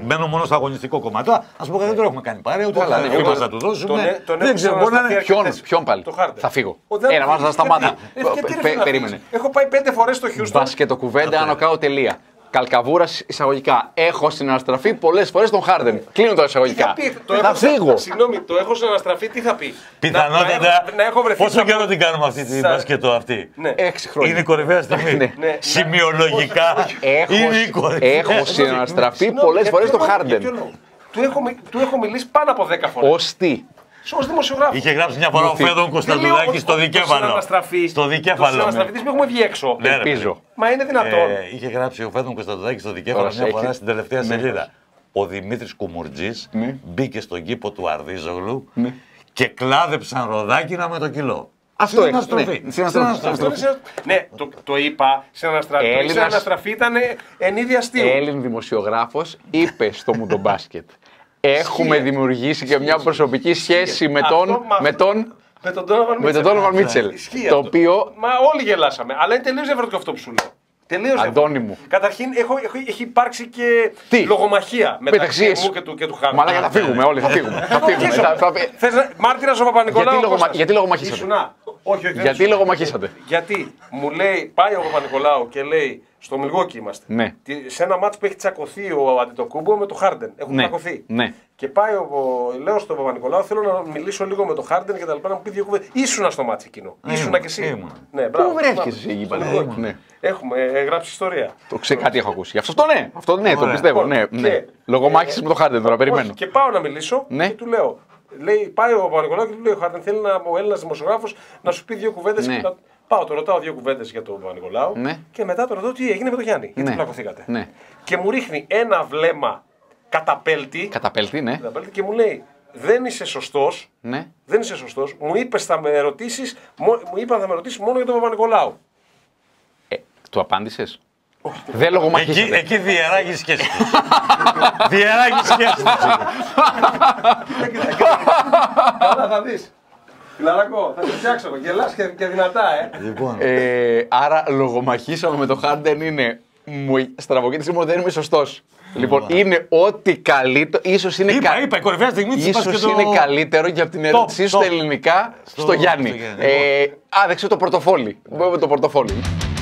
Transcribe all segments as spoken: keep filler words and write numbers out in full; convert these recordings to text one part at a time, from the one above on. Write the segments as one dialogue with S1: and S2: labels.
S1: Μπαίνω μόνο στο αγωνιστικό κομμάτι. Α πούμε, δεν το έχουμε κάνει πάρει, ούτε θα δεν θα του δώσουμε.
S2: Δεν ξέρω, μπορεί να είναι.
S3: Ποιον πάλι. Θα φύγω. Ένα μάτι θα σταμάτα. Περίμενε.
S2: Έχω πάει πέντε φορές στο Χιούστον.
S3: Μπασκετοκουβέντα, άνω κάτω τελεία. Καλκαβούρα εισαγωγικά. Έχω συναναστραφεί πολλές φορές τον Χάρντεν. Κλείνω τα εισαγωγικά. Θα φύγω.
S2: Συγγνώμη, το έχω συναναστραφεί, τι θα πει.
S1: Πιθανότατα. Πόσο καιρό την κάνουμε αυτή την μπασκετό αυτή.
S3: Έξι χρόνια.
S1: Είναι η κορυφαία στιγμή. Σημειολογικά.
S3: Έχω συναναστραφεί πολλές φορές τον Χάρντεν.
S2: Του έχω μιλήσει πάνω από δέκα φορές.
S3: Ως τι.
S2: Ως δημοσιογράφος.
S1: Είχε γράψει μια φορά ο Φέδων Κωνσταντουδάκη στο δικέφαλο. Στο δικέφαλο.
S2: Στο συναναστραφητής μου έχουμε βγει έξω.
S3: Ελπίζω.
S2: Μα είναι δυνατόν.
S1: Είχε γράψει ο Φέδων Κωνσταντουδάκη στο δικέφαλο μια φορά στην τελευταία σελίδα. Ο Δημήτρης Κουμουρτζής μπήκε στον κήπο του Αρδίζογλου και κλάδεψαν ροδάκινα με το κιλό.
S3: Αυτό είναι
S1: αναστροφή.
S2: Ναι, το είπα. Συναναστραφή ήταν εν είδη αστείου.
S3: Έλλην δημοσιογράφος είπε στο Μουντομπάσκετ. Έχουμε δημιουργήσει και μια προσωπική σχέση με τον. Με τον.
S2: Με τον
S3: Ντόνοβαν Μίτσελ. Το οποίο.
S2: Μα όλοι γελάσαμε. Αλλά είναι τελείως διαφορετικό αυτό που σου λέω. Τελείως
S3: Αντώνη μου.
S2: Καταρχήν έχω, έχω, έχει υπάρξει και Τι? λογομαχία μεταξύ, μεταξύ μου και του, και του Χάρντεν.
S3: Μαλάκα θα φύγουμε όλοι, θα φύγουμε. θα φύγουμε.
S2: Θες να... Μάρτυρας ο Παπα-Νικολάου.
S3: Γιατί, λογομα... γιατί λογομαχήσατε.
S2: Ήσουνα. Όχι, όχι,
S3: γιατί λογομαχήσατε.
S2: Γιατί μου λέει, πάει ο Παπα-Νικολάου και λέει, στο Μιλγόκι είμαστε.
S3: Ναι.
S2: Σε ένα μάτσο που έχει τσακωθεί ο Αντετοκούμπο με τον Χάρντεν. Έχουν
S3: ναι.
S2: τσακωθεί.
S3: Ναι.
S2: Και πάει ο, λέω στον Παπα-Νικολάου, θέλω να μιλήσω λίγο με τον Χάρντεν και τα λοιπά, να μου πει δύο κουβέντες. Ήσουνα στο μάτσο εκείνο. Ήσουνα κι εσύ.
S3: Ναι, πού βρέθηκες εκεί πάλι.
S2: Έχουμε ε, γράψει ιστορία.
S3: Το ξέρω, κάτι έχω ακούσει. Αυτό ναι, αυτό ναι, το πιστεύω. Ναι, ναι. Λογομάχησες με τον Χάρντεν τώρα, περιμένω.
S2: Και πάω να μιλήσω και του λέω. Λέει, πάει ο Παπα-Νικολάου και του λέει: ο Χάρντεν θέλει να, ο Έλληνας δημοσιογράφος να σου πει δύο κουβέντες.
S3: Ναι.
S2: Να... Πάω, το ρωτάω δύο κουβέντες για τον Παπα-Νικολάου
S3: ναι.
S2: και μετά το ρωτάω τι έγινε με τον Γιάννη. Γιατί
S3: ναι.
S2: πλακωθήκατε.
S3: Ναι.
S2: Και μου ρίχνει ένα βλέμμα καταπέλτη.
S3: Καταπέλτη, ναι.
S2: Καταπέλτη και μου λέει: δεν είσαι σωστός.
S3: Ναι.
S2: Δεν είσαι σωστός. Μου είπες θα με ρωτήσεις, μου είπαν θα με ρωτήσεις μόνο για τον Παπα-Νικολάου.
S3: Ε, του απάντησες. Δεν λογομαχήσατε.
S1: Εκεί, εκεί διεράγει σχέση του. Διεράγει σχέση του.
S2: Καλά θα δεις. Φιλαράκο, θα σε φτιάξω. Γελάς και, και δυνατά, ε.
S1: Λοιπόν.
S3: ε. Άρα λογομαχήσαμε με το Χάρντεν είναι. Μου στραβοκοίτησε μόνο δεν είμαι σωστός. Λοιπόν, είναι ό,τι καλύτερο. Ίσως είναι,
S1: είπα,
S3: κα...
S1: είπα, η κορυφαία στιγμή της
S3: ίσως είναι το... καλύτερο και από την ερώτησή σου στα ελληνικά στο, στο Γιάννη. Στο ε, α, δεν ξέρω το πορτοφόλι. Το πορτοφόλι.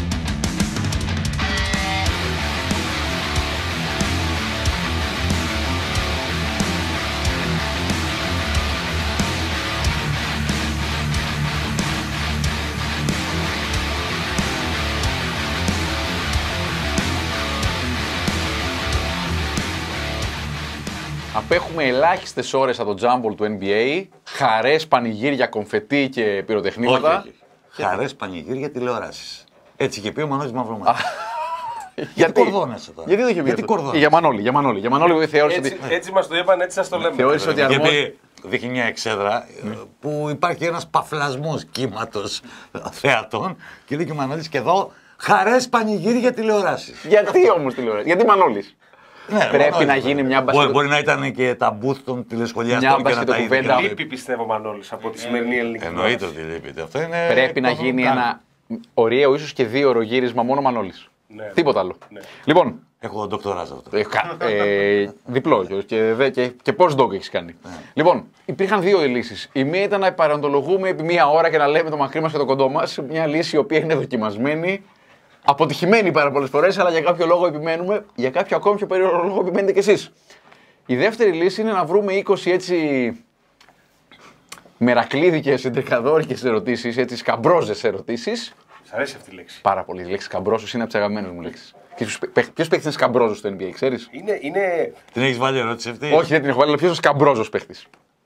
S3: Απέχουμε ελάχιστες ώρες από το τζάμπολ του N B A, χαρές, πανηγύρια, κομφετί και πυροτεχνήματα.
S1: Όχι, όχι. Χαρές, πανηγύρια, τηλεοράσεις. Έτσι είχε πει ο Μανώλης Μαυρομάτης.
S3: Γιατί
S1: κορδώνεσαι τώρα.
S3: Γιατί το είχε πει αυτό. Για Μανώλη, για Μανώλη. Για Μανώλη θεώρησε
S2: έτσι,
S3: ότι...
S2: έτσι μας το είπαν, έτσι σας το λέμε.
S3: Θεώρησε ότι αρμόζει...
S1: Γιατί δείχνει μια εξέδρα mm. που υπάρχει ένας παφλασμός κύματος θεατών και λέει και ο Μανώλης και εδώ χαρές, πανηγύρια, τηλεοράσεις.
S3: Γιατί όμως τηλεοράσεις, γιατί Μανώλης.
S1: Ναι,
S3: πρέπει
S1: Μανώλης,
S3: να γίνει μια μπασκετο...
S1: Μπορεί να ήταν και τα μπούθ των τηλεσχολιαστών και να τα είδε.
S2: Λείπει πιστεύω Μανώλης από τη σημερινή ελληνική.
S1: Εννοείται ότι λείπει. Αυτό είναι
S3: πρέπει να γίνει ένα ωραίο, ίσως και δύο ώρο γύρισμα μόνο Μανώλης.
S2: Ναι,
S3: τίποτα άλλο.
S2: Ναι.
S3: Λοιπόν.
S1: Έχω ντοκτοράζ αυτό.
S3: ε, διπλό και, και, και postdoc έχεις κάνει. Ναι. Λοιπόν, υπήρχαν δύο λύσεις. Η μία ήταν να παραντολογούμε επί μία ώρα και να λέμε το μακρύ μας και το κοντό μας. Μια λύση η οποία είναι δοκιμασμένη. Αποτυχημένη πάρα πολλές φορές, αλλά για κάποιο λόγο επιμένουμε. Για κάποιο ακόμη πιο περίεργο λόγο επιμένετε κι εσείς. Η δεύτερη λύση είναι να βρούμε είκοσι έτσι μερακλείδικες, εντρικαδόρικες ερωτήσεις, έτσι σκαμπρόζες ερωτήσεις.
S2: Σ' αρέσει αυτή η λέξη.
S3: Πάρα πολύ. Η λέξη σκαμπρόζος είναι από τις αγαπημένες μου λέξεις. Ποιος παίχτης είναι σκαμπρόζος στο N B A, ξέρεις?
S2: Είναι, είναι...
S1: Την έχεις βάλει ερώτηση αυτή?
S3: Όχι, δεν την έχω βάλει, αλλά ποιος είναι ο σκαμπρόζος παίχτης?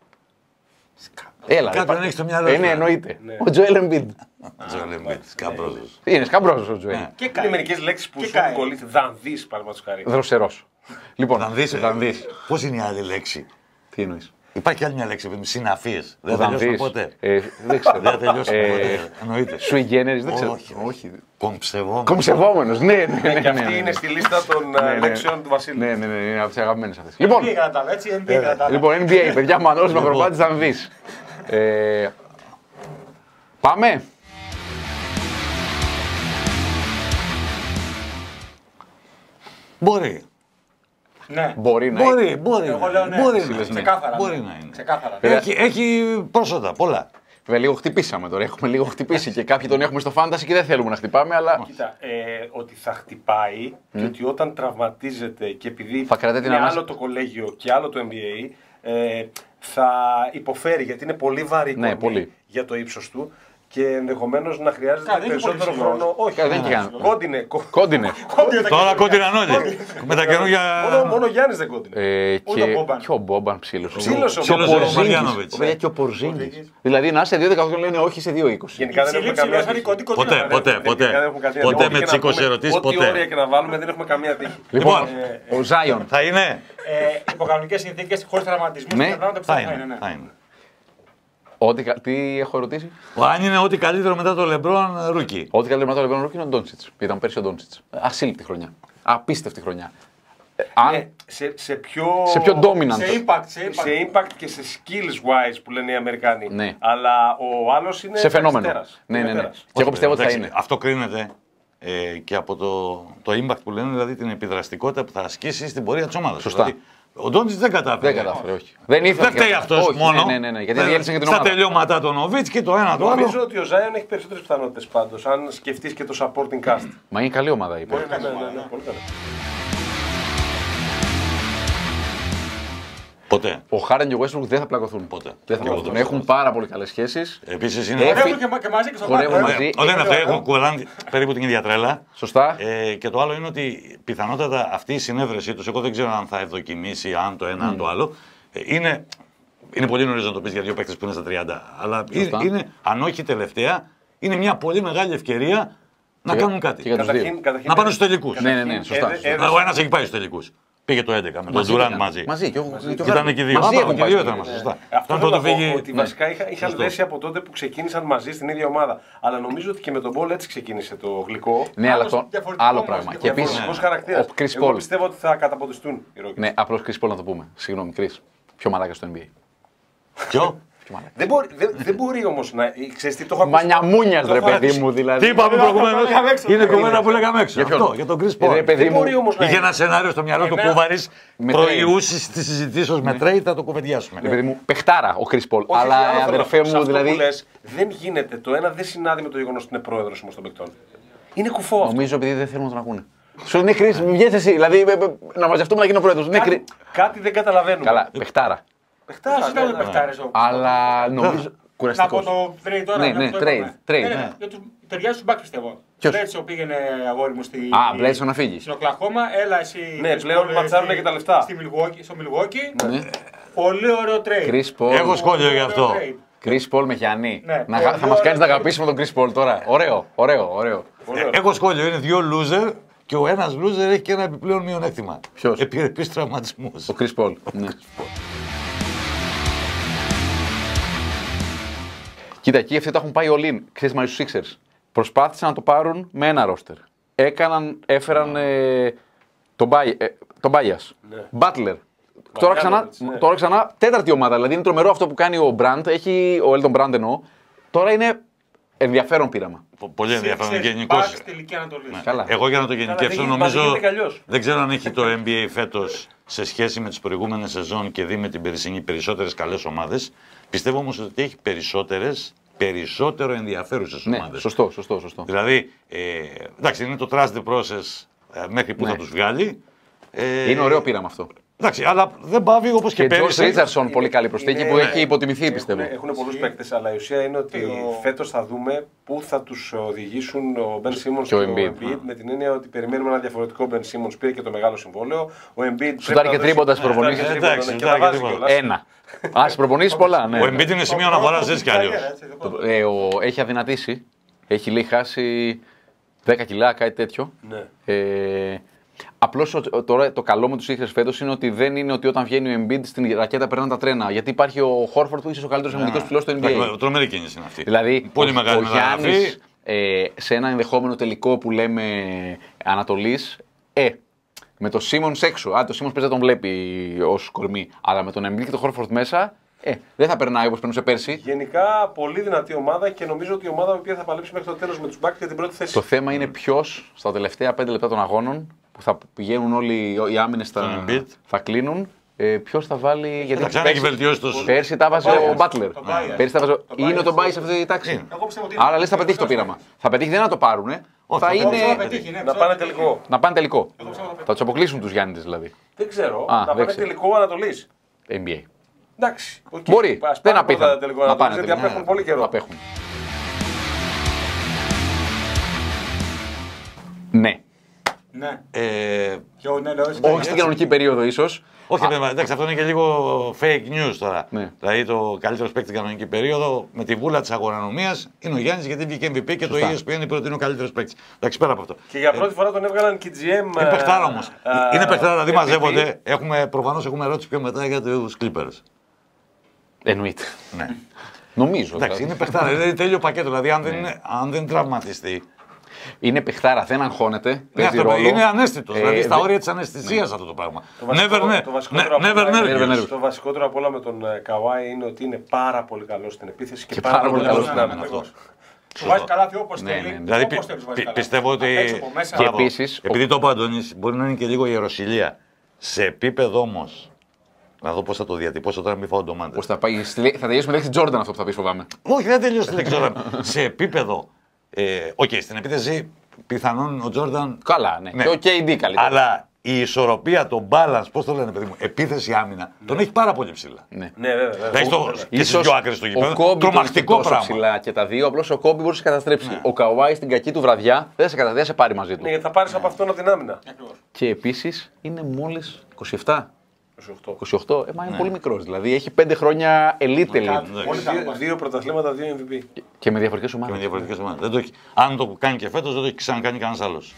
S3: Έλα,
S1: κάποιον έχει στο μυαλό
S3: σου. Ναι, εννοείται. Ο Τζοέλ Εμμπίντ.
S1: Τζοέλ Εμμπίντ, σκαμπρόζος.
S3: Είναι σκαμπρόζος ο Τζοέλ.
S2: Και κάνει μερικές λέξεις που σου κολλήσει. Δανδύς, παραδείγματος χάρη.
S3: Δροσερός. Λοιπόν,
S1: δανδύς. Πώς είναι η άλλη λέξη?
S3: Τι εννοείς?
S1: Υπάρχει άλλη μια λέξη, συναφίες.
S3: Δεν
S1: θα τελειώσω ποτέ.
S3: Δεν ξέρω.
S1: Δεν θα τελειώσω ποτέ. Εννοείται.
S3: Sui generis, δεν ξέρω.
S1: Όχι. Κομψευόμενος.
S3: Κομψευόμενος, ναι, ναι.
S2: Και αυτή είναι στη λίστα των λέξεων του Βασίλη.
S3: Ναι, ναι, ναι, είναι από τις αγαπημένες αυτές. Λοιπόν, N B A, παιδιά, Μανώλης Μαυρομάτης, Δανδύς. Πάμε.
S1: Μπορεί.
S4: Ναι.
S3: Μπορεί να
S1: Μπορεί,
S3: είναι.
S1: μπορεί.
S4: Εγώ λέω ναι.
S1: Μπορεί να είναι.
S4: Ξεκάθαρα.
S1: Μπορεί
S4: ναι.
S1: να είναι.
S4: Ξεκάθαρα.
S1: Έχει, έχει πρόσωπα, πολλά.
S3: Βέβαια, λίγο χτυπήσαμε τώρα. Έχουμε λίγο χτυπήσει και κάποιοι τον έχουμε στο φάνταση και δεν θέλουμε να χτυπάμε, αλλά.
S2: Κοίτα, ε, ότι θα χτυπάει mm. και ότι όταν τραυματίζεται και επειδή
S3: θα κρατάει την
S2: είναι
S3: ανάσα.
S2: άλλο το κολέγιο και άλλο το N B A, ε, θα υποφέρει γιατί είναι πολύ βαρύ
S3: ναι, πολύ.
S2: για το ύψος του και ενδεχομένως να χρειάζεται
S4: Κα,
S2: περισσότερο χρόνο. Όχι,
S3: Κα, δεν
S2: κόντινε.
S3: Κόντινε.
S1: Τώρα κόντιναν όλοι. Με τα καινούργια.
S2: Μόνο, μόνο ο Γιάννης δεν κόντινε.
S3: Ε, και, και ο Μπόμπαν ψήλωσε.
S2: Ψήλωσε ο
S3: Μπόμπαν. Και ο Πορζίνγκης. Δηλαδή να είσαι δύο δεκαοκτώ λένε όχι σε δύο είκοσι.
S2: Γενικά δεν έχουμε καμία τύχη.
S1: Ποτέ, ποτέ, ποτέ. Ποτέ με τις είκοσι ερωτήσεις, ποτέ.
S2: Ό,τι όρια και να βάλουμε δεν έχουμε καμία τύχη.
S3: Λοιπόν, ο Ζάιον.
S1: Θα είναι.
S4: Υπό κανονικές συνθήκες, χωρίς τραυματισμούς,
S3: Ναι,
S1: θα είναι.
S3: Ό,τι, τι έχω ρωτήσει.
S1: Αν είναι ό,τι καλύτερο μετά το Λεμπρόν Ρούκι.
S3: Ό,τι καλύτερο μετά το Λεμπρόν Ρούκι είναι ο Ντόντσιτς. Ήταν πέρσι ο Ντόντσιτς. Ασύλληπτη χρονιά. Απίστευτη χρονιά. Αν...
S2: Ναι, σε, σε πιο,
S3: σε πιο dominant.
S4: Σε impact, σε impact.
S2: Σε impact και σε skills wise που λένε οι Αμερικάνοι.
S3: Ναι.
S2: Αλλά ο άλλος είναι.
S3: Σε φαινόμενο.
S2: Τέρας.
S3: Ναι, ναι, ναι.
S2: Τέρας.
S3: Και εγώ πιστεύω ότι θα είναι.
S1: Αυτό κρίνεται ε, και από το, το impact που λένε, δηλαδή την επιδραστικότητα που θα ασκήσει στην πορεία της ομάδας.
S3: Σωστά.
S1: Δηλαδή, ο Ντόντσιτς δεν κατάφερε.
S3: Δεν κατάφερε, όχι. Δεν ήθελε.
S1: Δεν φταίει αυτός μόνο.
S3: Ναι, ναι, ναι, γιατί διέλυσε και την
S1: Στα
S3: ομάδα.
S1: τελειώματα τον Νοβίτς και το ένα το άλλο.
S2: Νομίζω ότι ο Ζάιον έχει περισσότερες πιθανότητες πάντως, αν σκεφτείς και το supporting cast.
S3: Μα είναι καλή ομάδα, είπε.
S2: Ναι, ναι, ναι, ναι, πολύ καλά.
S1: Ποτέ.
S3: Ο Χάρντεν και ο Westbrook δεν θα πλακωθούν.
S1: Ποτέ.
S3: Δεν θα πλακωθούν. Έχουν πάρα πολύ καλές σχέσεις.
S1: Επίσης είναι.
S3: Έφυγε-
S4: Χορεύουν και, μα- και μαζί και στο
S3: Χορεύουν
S4: μάτι.
S3: μαζί.
S1: Όχι, είναι αυτό. Έχουν κουράνει περίπου την ίδια τρέλα.
S3: Σωστά.
S1: Ε, και το άλλο είναι ότι πιθανότατα αυτή η συνέβρεσή του, εγώ δεν ξέρω αν θα ευδοκιμήσει, αν το ένα, αν το άλλο. Ε, είναι, είναι πολύ νωρίς να το πει για δύο παίκτες που είναι στα τριάντα. Αλλά είναι,
S3: Σωστά.
S1: είναι, αν όχι τελευταία, είναι μια πολύ μεγάλη ευκαιρία να
S3: Και-
S1: κάνουν κάτι.
S3: και για τους δύο.
S2: Καταρχήν- καταρχήν-
S1: Να πάνε στους τελικούς.
S3: Ναι, ναι, ναι, σωστά.
S2: έδε-
S3: σωστά.
S1: Ο ένας έχει πάει στους τελικούς. Πήγε το έντεκα με τον Ντουράντ
S3: ήταν.
S1: μαζί.
S3: Μαζί. Και ο- και ο
S1: Ήταν
S3: Χάρντεν.
S1: και δύο.
S3: Μαζί
S1: Α,
S3: έχουν
S1: και
S3: πάει.
S1: δύο ήταν μαζί. Σωστά.
S2: Αυτό
S1: Όταν
S2: θέλω
S1: πρώτο
S2: να πω,
S1: φύγει.
S2: ότι βασικά είχα, είχαν
S1: Σωστό.
S2: δέσει από τότε που ξεκίνησαν μαζί στην ίδια ομάδα. Αλλά νομίζω ότι και με τον Μπολ έτσι ξεκίνησε το γλυκό.
S3: Ναι, αλλά
S4: Άλλος
S3: το
S4: διαφορετικό
S3: άλλο
S4: όμως,
S3: πράγμα. Και
S4: διαφορετικός.
S3: επίσης.
S2: Διαφορετικός χαρακτήρας.
S3: Ο Chris
S2: Εγώ
S3: Paul.
S2: πιστεύω ότι θα καταποντιστούν οι Rockets.
S3: Ναι, απλώς Chris Paul να το πούμε. Συγγνώμη, Chris. Πιο μαλάκα στο N B A.
S1: Ποιο?
S3: Πιο μαλάκα.
S2: Δεν μπορεί, δεν, δεν μπορεί όμως να. Ξέρεις τι, το έχω ακούσει.
S3: Μανιαμούνιας,
S2: Το
S3: ρε
S2: έχω
S3: παιδί
S2: ακούσει.
S3: μου, δηλαδή.
S1: Τι είπαμε προηγουμένως.
S4: λέγαμε έξω.
S1: Είναι κομμένα που λέγαμε έξω.
S3: Για ποιον?
S1: Αυτό, για τον Chris
S3: Ε, ρε
S1: Paul.
S3: παιδί
S2: Δεν
S3: μου.
S2: μπορεί όμως να.
S1: Είχε ένα σενάριο στο μυαλό του
S4: Εμένα-
S1: Κούβαρης.
S3: Με
S1: Προϊούσεις τη συζητήσεω με trade, θα το κουβεντιάσουμε.
S3: Ρε παιδί μου, παιχτάρα ο Chris Paul.
S2: Όχι,
S3: Αλλά
S2: άλλο θέλω να
S3: αδερφέ
S2: πω. Σε
S3: μου,
S2: αυτό
S3: δηλαδή.
S2: που λες, δεν γίνεται. Το ένα δεν συνάδει με το γεγονός ότι είναι πρόεδρος όμως των παικτών. Είναι κουφό αυτό.
S3: Νομίζω επειδή δεν θέλουν να τον ακούνε. Σου είναι Chris, μην βγες εσύ. Δηλαδή ε, ε, να μαζευτούμε να γίνω πρόεδρος. Ναι,
S2: Κάτι,
S3: Chris.
S2: κάτι δεν καταλαβαίνουμε.
S3: Καλά, παιχτάρα.
S2: Παιχτάρα,
S4: Ποιος ήταν
S2: ναι,
S4: ο
S2: ναι.
S4: παιχτάρες ο-
S3: Αλλά νομίζω.
S4: Να πω
S3: Κουραστικός.
S4: το trade τώρα.
S3: Ναι,
S4: να
S3: ναι,
S4: το
S3: trade,
S4: είπαμε.
S3: trade.
S4: Ναι, ναι,
S3: Ναι.
S4: για τους- ταιριάζει στους Bucks πιστεύω.
S3: Ποιος?
S4: Μπλέτσο πήγαινε αγόρι μου στη.
S3: Α, Μπλέτσο να φύγει.
S4: Στην Οκλαχώμα, έλα εσύ.
S2: Ναι,
S4: Chris
S2: πλέον
S4: Paul,
S2: ματσάρουν
S4: στη-
S2: και τα λεφτά.
S4: στη Milwaukee- Στο Milwaukee.
S3: Ναι.
S4: Πολύ ωραίο trade.
S3: Chris Paul.
S1: Έχω σχόλιο γι' αυτό.
S4: Ωραίο trade.
S3: Chris Paul με Γιάννη.
S4: Ναι.
S3: Να,
S4: Πολύ
S3: θα μας κάνεις να
S4: ωραίο.
S3: αγαπήσουμε τον Chris Paul τώρα. Ωραίο, ωραίο, ωραίο.
S1: Ε, Έχω σχόλιο. Είναι δύο loser και ο ένας loser έχει και ένα επιπλέον μειονέκτημα.
S3: Ποιος?
S1: Επιρρεπείς τραυματισμούς.
S3: Ο Chris Paul. Ναι. Κοίτα, εκεί αυτοί τα έχουν πάει all in. Ξέρεις, μαζί στους Sixers. Προσπάθησαν να το πάρουν με ένα ρόστερ. Έκαναν, έφεραν ε, τον Μπάι- ε, τον Μπάγιας. Butler. Τώρα ξανά,
S2: ναι.
S3: τώρα ξανά τέταρτη ομάδα. Δηλαδή είναι τρομερό αυτό που κάνει ο Μπραντ. Έχει ο Έλτον Μπραντ εννοώ. Τώρα είναι ενδιαφέρον πείραμα.
S1: Πο- Πολύ ενδιαφέρον
S4: Sixers,
S1: γενικώ.
S4: Bucks, τελική Ανατολής.
S3: Καλά.
S1: Εγώ για να το
S2: δεν
S1: γενικεύσω
S2: γίνεται-
S1: νομίζω.
S2: δεν γίνεται κι αλλιώς.
S1: Δεν ξέρω αν έχει το N B A φέτος σε σχέση με τις προηγούμενες σεζόν και δει με την περσινή περισσότερες καλές ομάδες. Πιστεύω όμως ότι έχει περισσότερες, περισσότερο ενδιαφέρουσες
S3: Ναι,
S1: ομάδες.
S3: σωστό, σωστό, σωστό.
S1: Δηλαδή, ε, εντάξει, είναι το trust the process ε, μέχρι που
S3: Ναι.
S1: θα τους βγάλει. Ε,
S3: Είναι ωραίο πείραμα αυτό.
S1: Εντάξει, αλλά δεν πάβει όπως και,
S3: Και Τζος
S1: πέρυσι.
S3: Ρίτσαρσον, πολύ καλή προσθήκη
S2: Είναι-
S3: που έχει
S2: ναι.
S3: υποτιμηθεί, πιστεύω.
S2: Έχουν πολλούς παίκτες, αλλά η ουσία είναι ότι
S4: ο-
S2: φέτος θα δούμε πού θα τους οδηγήσουν ο Μπεν Σίμονς
S3: Και
S2: και
S3: ο
S2: ο
S3: Embiid.
S2: Embiid, με την έννοια ότι περιμένουμε ένα διαφορετικό Μπεν Σίμονς, πήρε και το μεγάλο συμβόλαιο. Ο Embiid
S3: Σουτάρει και τρίποντα στις προπονήσεις.
S2: και
S1: Εντάξει,
S2: τα
S1: σουτάρει και
S2: βάζει
S1: τρίποντα.
S2: κιόλας.
S3: Ένα. Α, στις προπονήσεις πολλά, ναι.
S1: Ο Embiid είναι σημείο αναφοράς έτσι κι αλλιώς.
S3: Ε, ο, έχει αδυνατήσει. Έχει λέει χάσει δέκα κιλά, κάτι τέτοιο.
S2: Ναι.
S3: Ε, Απλώς τώρα το καλό με τους Sixers φέτος είναι ότι δεν είναι ότι όταν βγαίνει ο Embiid στην ρακέτα περνάνε τα τρένα. Γιατί υπάρχει ο Χόρφορντ που ίσως ο καλύτερος αμυντικός ψηλός στο N B A.
S1: Τρομερή κίνηση είναι αυτή.
S3: Δηλαδή,
S1: Πολύ
S3: ο,
S1: μεγάλη
S3: ο
S1: μεταγραφή.
S3: Γιάννης ε, σε ένα ενδεχόμενο τελικό που λέμε Ανατολής, ε, με το Σίμονς έξω. Α, το Σίμονς παίζει να τον βλέπει ως κορμί. Αλλά με τον Embiid και τον Χόρφορντ μέσα, ε, δεν θα περνάει όπως περνούσε πέρσι.
S2: Γενικά πολύ δυνατή ομάδα και νομίζω ότι η ομάδα η οποία θα παλέψει μέχρι το τέλος με τους Bucks για την πρώτη θέση.
S3: Το θέμα είναι ποιο στα τελευταία πέντε λεπτά των αγώνων που που θα πηγαίνουν όλοι οι άμυνες θα, θα κλείνουν. Ε, Ποιο θα βάλει. Γιατί
S1: ξανά έχει βελτιώσει τόσο.
S3: Πέρσι τα βάζει ο Μπάτλερ. Πέρσι τα βάζει. Είναι τον Μπάι σε αυτή τη τάξη. Άρα λες θα πετύχει το πείραμα. Θα πετύχει, δεν θα το πάρουν. Θα είναι.
S2: Να πάνε τελικό.
S3: Να πάνε τελικό. Θα του αποκλείσουν του Γιάννηδες δηλαδή.
S2: Δεν ξέρω. Να πάνε τελικό Ανατολής.
S3: N B A.
S2: Εντάξει.
S3: Μπορεί. Δεν απέχουν.
S2: Να πάνε. Γιατί απέχουν πολύ καιρό.
S3: Απέχουν. Ναι.
S4: Ναι.
S1: Ε,
S4: Ποιο ναι, λέω,
S3: όχι στην κανονική περίοδο ίσως.
S1: Όχι, α, εντάξει, αυτό είναι και λίγο fake news τώρα.
S3: Ναι.
S1: Δηλαδή το καλύτερο παίκτη στην κανονική περίοδο με τη βούλα τη αγορανομία είναι ο Γιάννης γιατί βγήκε M V P και το E S P N είπε ότι είναι ο καλύτερο παίκτη. Εντάξει, πέρα από αυτό.
S2: Και για πρώτη φορά τον έβγαλαν και τζι εμ.
S1: Είναι παιχτάρα όμω. Είναι παιχτάρα, δηλαδή μαζεύονται. Έχουμε, προφανώς έχουμε ερώτηση πιο μετά για του Clippers.
S3: Εννοείται.
S1: Ναι.
S3: Νομίζω.
S1: Εντάξει, είναι παιχτάρα. Είναι τέλειο πακέτο. Δηλαδή αν δεν, είναι, αν δεν τραυματιστεί.
S3: Είναι παιχτάρα, δεν αγχώνεται.
S1: Ναι, αυτό ρόλο. Είναι ανέστητο. Ε, δηλαδή στα όρια τη αναισθησία αυτό το πράγμα.
S2: Το βασικότερο απ' όλα με τον Καουάι είναι ότι είναι πάρα πολύ καλό στην επίθεση και,
S3: και
S2: πάρα, πάρα πολύ καλό στην
S1: άμυνα.
S4: Του βάζει καλάθι όπως
S1: ναι,
S4: θέλει.
S1: Ναι. Δηλαδή πι, πι, πιστεύω ότι.
S3: Και επίσης,
S1: επειδή το είπα Αντώνης, μπορεί να είναι και λίγο ιεροσυλία. Σε επίπεδο όμως. Να δω πώς θα το διατυπώσω τώρα, μην φάω ντομάτες.
S3: Πώς θα πάει. Θα τελειώσει με λέξη Jordan αυτό που θα πει, φοβάμαι.
S1: Όχι, δεν τελειώσει τη λέξη Jordan. Σε επίπεδο. Οκ, ε, okay, στην επίθεση πιθανόν ο Τζόρνταν.
S3: Καλά, ναι. ναι. Και ο κέι ντι καλύτερα.
S1: Αλλά η ισορροπία, το balance, πώς το λένε, παιδί μου, επίθεση άμυνα, ναι. τον έχει πάρα πολύ ψηλά.
S2: Ναι, ναι, βέβαια.
S1: Δηλαδή το, και στις δυο άκρες του γηπέδου.
S3: Τρομακτικό πράγμα. Ψηλά και τα δύο, απλώς ο Κόμπι μπορεί να σε καταστρέψει. Ναι. Ο Καουάι στην κακή του βραδιά δεν σε, δεν σε πάρει μαζί του.
S2: Ναι, θα πάρει ναι. από αυτόν την άμυνα.
S3: Και επίσης είναι μόλις είκοσι επτά.
S2: είκοσι οκτώ.
S3: είκοσι οκτώ, ε, μα είναι ναι. πολύ μικρός. Δηλαδή έχει πέντε χρόνια elite elite.
S2: Δύο, δύο πρωταθλήματα, δύο εμ βι πι.
S3: Και με διαφορετικές ομάδες.
S1: Και με διαφορετικές ομάδες. Δεν το έχει. Αν το κάνει και φέτος, δεν το έχει ξανακάνει κανένας άλλος.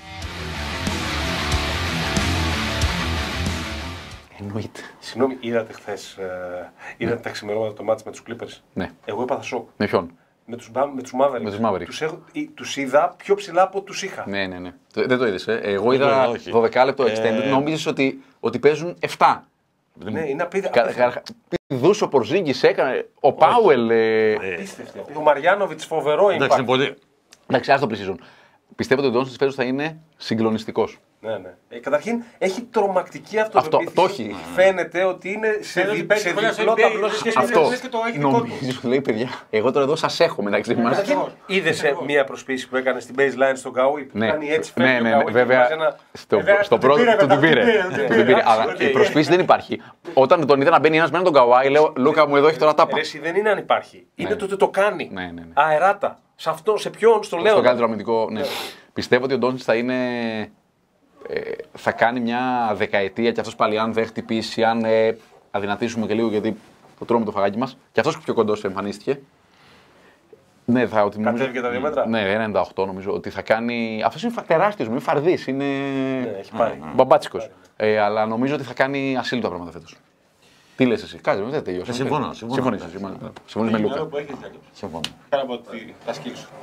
S3: Εννοείται.
S2: Συγγνώμη, είδατε χθες ε, είδατε τα ξημερώματα το μάτς με τους Clippers.
S3: Ναι.
S2: Εγώ έπαθα σοκ.
S3: Με ποιον?
S2: Με τους, με τους Mavericks.
S3: Με τους Mavericks.
S2: Τους, έχω, τους είδα πιο ψηλά από τους είχα.
S3: Ναι, ναι, ναι. Δεν το είδες. Ε. Εγώ είδα δώδεκα λεπτό extended. Ε... Νόμιζες ότι, ότι παίζουν επτά.
S2: Ναι, είναι απίδα.
S3: Πηδούς ο Πορζίνγκης έκανε, ο Πάουελ.
S2: Απίστευτο. Ο Μαριάνοβιτς φοβερό είναι.
S1: Εντάξει, είναι πολύ.
S3: Εντάξει, ας το πλησίζουν. Πιστεύω ότι ο Ντόνσιτς φέτος θα είναι συγκλονιστικός.
S2: Ναι, ναι. Ε, καταρχήν έχει τρομακτική αυτοπεποίθηση.
S3: Αυτό, το έχει.
S2: Φαίνεται ότι είναι σε, δι, σε διπλό ταμπλό σε σχέση
S3: αυτό.
S2: με
S4: το έχει
S3: νομίζω, λέει παιδιά, εγώ τώρα εδώ σας έχω μεταξύ μας.
S2: Είδες μία προσποίηση που έκανε στην baseline στον Καούι που
S3: ναι.
S2: κάνει έτσι
S3: ναι,
S2: φέρνει
S3: ναι,
S2: ο
S3: ναι,
S2: Καούι
S3: βέβαια,
S2: ένα...
S3: στο, στο πρώτο του την πήρε. Αλλά η προσποίηση δεν υπάρχει. Όταν τον είδα να μπαίνει ένας με τον Καουάι, λέω Λούκα μου εδώ έχει τώρα τάπα.
S2: Εσύ δεν είναι αν υπάρχει. Είναι το ότι το κάνει.
S3: Ναι, ναι, ναι.
S2: Αεράτα. Σε αυτό, σε ποιον, στο λέω.
S3: Στο καλύτερο αμυντικό, ναι. Πιστεύω ότι ο Ντόντσιτς θα είναι. Ε, θα κάνει μια δεκαετία και αυτός πάλι αν δεν χτυπήσει, αν ε, αδυνατήσουμε και λίγο γιατί το τρώμε το φαγάκι μας. Και αυτός πιο κοντός εμφανίστηκε. Ναι, θα. Ότι
S2: νομίζω, και τα δύο μέτρα.
S3: Ναι, ενενήντα οκτώ νομίζω ότι θα κάνει. Αυτός είναι τεράστιος, είναι φαρδής. Είναι.
S2: Ναι, έχει πάρει.
S3: Μπαμπάτσικος. Ε, αλλά νομίζω ότι θα κάνει ασύλληπτα πράγματα φέτος. Τι λες εσύ, κάτσε, δεν τελειώσει.
S1: Συμφωνώ.
S3: Συμφωνείς με Λούκα.
S1: Συμφωνώ.
S4: Πέρα από τη ασκή σου.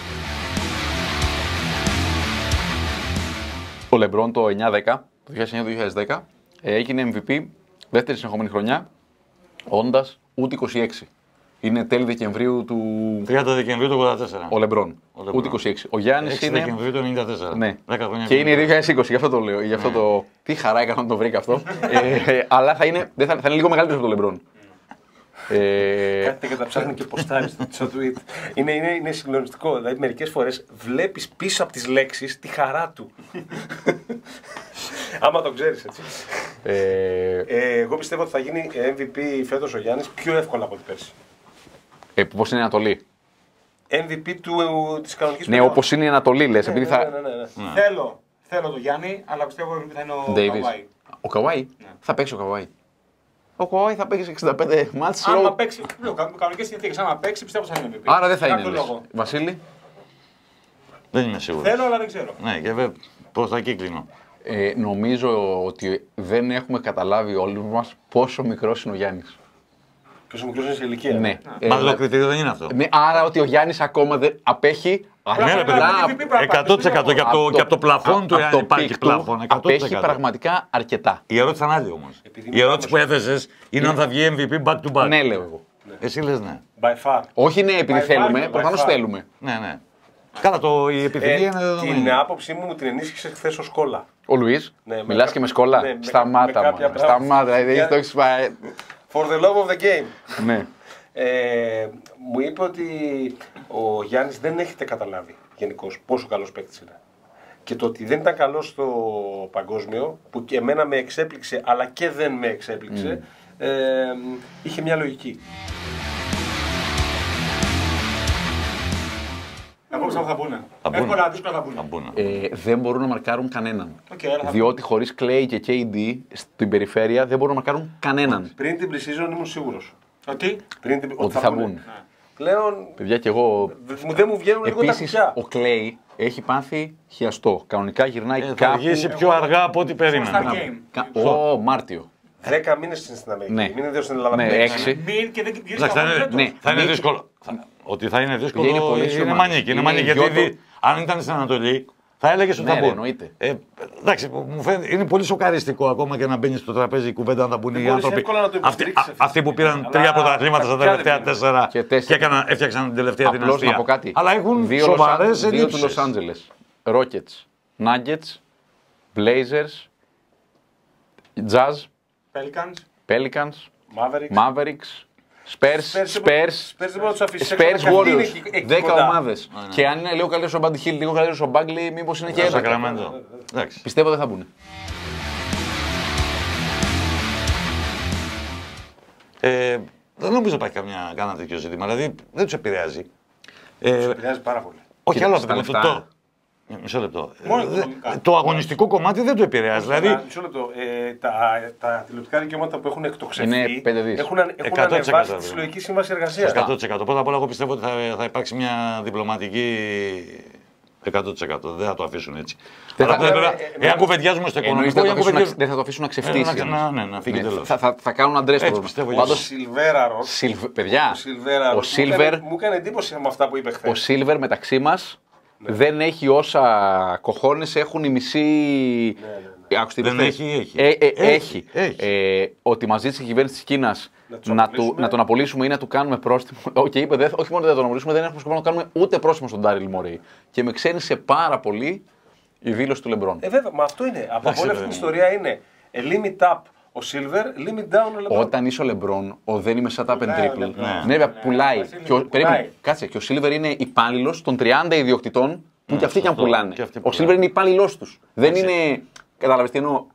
S3: Ο Λεμπρόν το εννιά δέκα, το δύο χιλιάδες εννιά δύο χιλιάδες δέκα, έγινε εμ βι πι δεύτερη συνεχόμενη χρονιά, όντας ούτε είκοσι έξι. Είναι τέλη Δεκεμβρίου του.
S1: τριάντα Δεκεμβρίου του ογδόντα τέσσερα.
S3: Ο Λεμπρόν. Ούτε είκοσι έξι. Ο Γιάννης είναι.
S1: Δεκεμβρίου του ενενήντα τέσσερα.
S3: Ναι.
S1: χρόνια
S3: και είναι δύο χιλιάδες είκοσι, γι' αυτό το λέω. Γι' αυτό το. Τι χαρά έκανα να το βρήκα αυτό. ε, αλλά θα είναι, θα, θα είναι λίγο μεγαλύτερο από τον Λεμπρόν.
S2: Ε... Κάθεται και τα ψάχνει και ποστάρει στο tweet. Είναι, είναι, είναι συγκλονιστικό. Δηλαδή, μερικές φορές βλέπεις πίσω από τις λέξεις τη χαρά του. Άμα το ξέρεις έτσι. Ε... Ε, εγώ πιστεύω ότι θα γίνει εμ βι πι φέτος ο Γιάννης πιο εύκολα από ό,τι πέρσι.
S3: Ε, πώς είναι η Ανατολή.
S2: εμ βι πι του, της κανονικής
S3: ναι, όπως είναι η Ανατολή, λες.
S2: Ναι,
S3: επειδή
S2: ναι,
S3: θα...
S2: ναι, ναι, ναι, ναι.
S4: Θέλω, θέλω το Γιάννη, αλλά πιστεύω ότι θα είναι ο Καουάι.
S3: Ο Καουάι. Ναι. Θα παίξει ο Καουάι. Ο Καουάι θα παίξει εξήντα πέντε μάτς.
S4: Άμα παίξει, κανονικές συνθήκες, άμα παίξει πιστεύω θα είναι εμ βι πι.
S3: Άρα δεν θα είναι. Βασίλη.
S1: Δεν είμαι σίγουρος.
S4: Θέλω, αλλά δεν ξέρω.
S1: Ναι, και βέβαια προς τα εκεί κλείνω.
S3: Ε, νομίζω ότι δεν έχουμε καταλάβει όλοι μας πόσο μικρός είναι ο Γιάννης.
S2: Πόσο μικρός είναι σε ηλικία.
S3: Ναι.
S1: Ε, Μα το κριτήριο δεν είναι αυτό.
S3: Ναι, άρα ότι ο Γιάννης ακόμα δεν απέχει.
S1: Ναι, ρε παιδί, εκατό τοις εκατό και από το πλαφόν του υπάρχει πλαφόν.
S3: Απέχει πραγματικά αρκετά.
S1: Η ερώτηση είναι άλλη όμως. Η ερώτηση που έθεσες είναι αν θα βγει εμ βι πι back to back.
S3: Ναι, λέω εγώ.
S1: Εσύ λες ναι.
S2: By far.
S3: Όχι ναι, επειδή θέλουμε, προφανώς θέλουμε.
S1: Ναι, ναι. Καλά, το, η επιθυμία ε, είναι δεδομένη.
S2: Την άποψή μου μου την ενίσχυσε χθε ο Σκόλα.
S3: Ο Λουίς, ναι, μιλάς και με Σκόλα. Ναι, σταμάτα μου. Σταμάτα, δηλαδή το έχεις πάει.
S2: For the love of the game.
S3: Ναι.
S2: Ε, μου είπε ότι ο Γιάννης δεν έχετε καταλάβει γενικώς πόσο καλός παίκτης είναι. Και το ότι δεν ήταν καλός στο παγκόσμιο, που και εμένα με εξέπληξε αλλά και δεν με εξέπληξε, mm. ε, είχε μια λογική.
S4: Απόψε θα μπουνε. Εύκολα, δύσκολα θα μπουνε.
S3: Ε, δεν μπορούν να μαρκάρουν κανέναν.
S2: Okay,
S3: διότι χωρίς Clay και κέι ντι στην περιφέρεια δεν μπορούν να μαρκάρουν κανέναν.
S2: Πριν την pre-season ήμουν σίγουρος.
S4: Ότι,
S2: Πριν την...
S3: ότι θα, θα μπουν. Ναι.
S2: Πλέον.
S3: Παιδιά και εγώ.
S2: Δεν μου βγαίνουν λίγο τα κουτιά.
S3: Ο Clay έχει πάθει χιαστό. Κανονικά γυρνάει
S1: ε,
S3: κάπου.
S1: Θα αργήσει πιο αργά από ό,τι περίμενα.
S3: Ο Μάρτιο.
S2: Δέκα μήνες στην Αμερική.
S3: Ναι.
S2: Μην είναι δύο στην Ελλάδα.
S3: Ναι, έξι.
S1: Θα είναι δύσκολο. Ότι θα είναι δύσκολο είναι, είναι, είναι μανίκη. Είναι μανίκη γιατί αν ήταν στην Ανατολή θα έλεγε ότι θα μπουν. Ε, εντάξει, μου φαίνεται, είναι πολύ σοκαριστικό ακόμα και να μπαίνει στο τραπέζι η κουβέντα αν θα μπουν οι άνθρωποι. Αυτοί, αυτοί που πήραν τρία πρωταθλήματα στα τελευταία τέσσερα και, και έκαναν, έφτιαξαν την τελευταία δυναστεία. Αλλά έχουν σοβαρές ελλείψεις.
S3: Δύο του Λος Άντζελες. Rockets, Nuggets, Blazers, Jazz, Pelicans, Mavericks. Spurs, Spurs, Spurs, Warriors, δέκα ομάδες. Και αν είναι λίγο καλύτερος ο Buddy Hield, λίγο καλύτερος ο Bagley, μήπως είναι και έντεκα. Πιστεύω δεν θα μπουν.
S1: Ε, δεν νομίζω υπάρχει καμιά, κανένα τέτοιο ζήτημα, δηλαδή δεν τους επηρεάζει.
S2: Ε, τους επηρεάζει πάρα πολύ.
S1: Όχι άλλο αυτό, το, το, μισό λεπτό. Δε, το αγωνιστικό κομμάτι δεν το επηρεάζει. Δηλαδή...
S2: Μισό λεπτό. Ε, τα, τα τηλεοπτικά δικαιώματα που έχουν εκτοξευθεί έχουν, έχουν ανεβάσει τη συλλογική σύμβαση εργασίας.
S1: εκατό τοις εκατό. Πρώτα απ' όλα, εγώ πιστεύω ότι θα, θα υπάρξει μια διπλωματική. εκατό τοις εκατό. Δεν θα το αφήσουν έτσι. Αλλά βέβαια, εάν κουβεντιάζουμε στο οικονομικό.
S3: Δεν θα το αφήσουν να ξεφτύσει.
S1: Ναι, να φύγει τέλος.
S3: Θα κάνουν αντρές το
S2: πρόβλημα. Ο Σιλβέραρο.
S3: Παιδιά, ο Σίλβερ.
S2: Μου έκανε εντύπωση με αυτά που είπε χθες.
S3: Ο Σίλβερ μεταξύ μας. Ναι. Δεν έχει όσα κοχώνες έχουν οι μισοί. Ναι,
S1: ναι, ναι. Δεν έχει, έχει.
S3: Ε, ε, έχει. έχει. Ε, ότι μας ζήτησε η κυβέρνηση της Κίνας να, να, του, να τον απολύσουμε ή να του κάνουμε πρόστιμο. Okay, είπε, δεν, όχι μόνο δεν θα τον απολύσουμε, δεν έχουμε σκοπό να κάνουμε ούτε πρόστιμο στον Ντάριλ Μορέι. Και με ξένησε πάρα πολύ η δήλωση του Λεμπρόν.
S2: Ε, βέβαια, μα αυτό είναι. Από όλη αυτή την ιστορία είναι limit up ο Silver, limit down ο Λεμπρόν.
S3: Όταν είσαι ο Λεμπρόν, ο δεν είμαι shut up and triple. Ναι, ναι, πουλάει. Κάτσε, και ο Silver είναι υπάλληλος των τριάντα ιδιοκτητών που κι αυτοί κι αν πουλάνε. Ο Silver είναι υπάλληλος τους. Δεν είναι. Κατάλαβες τι εννοώ.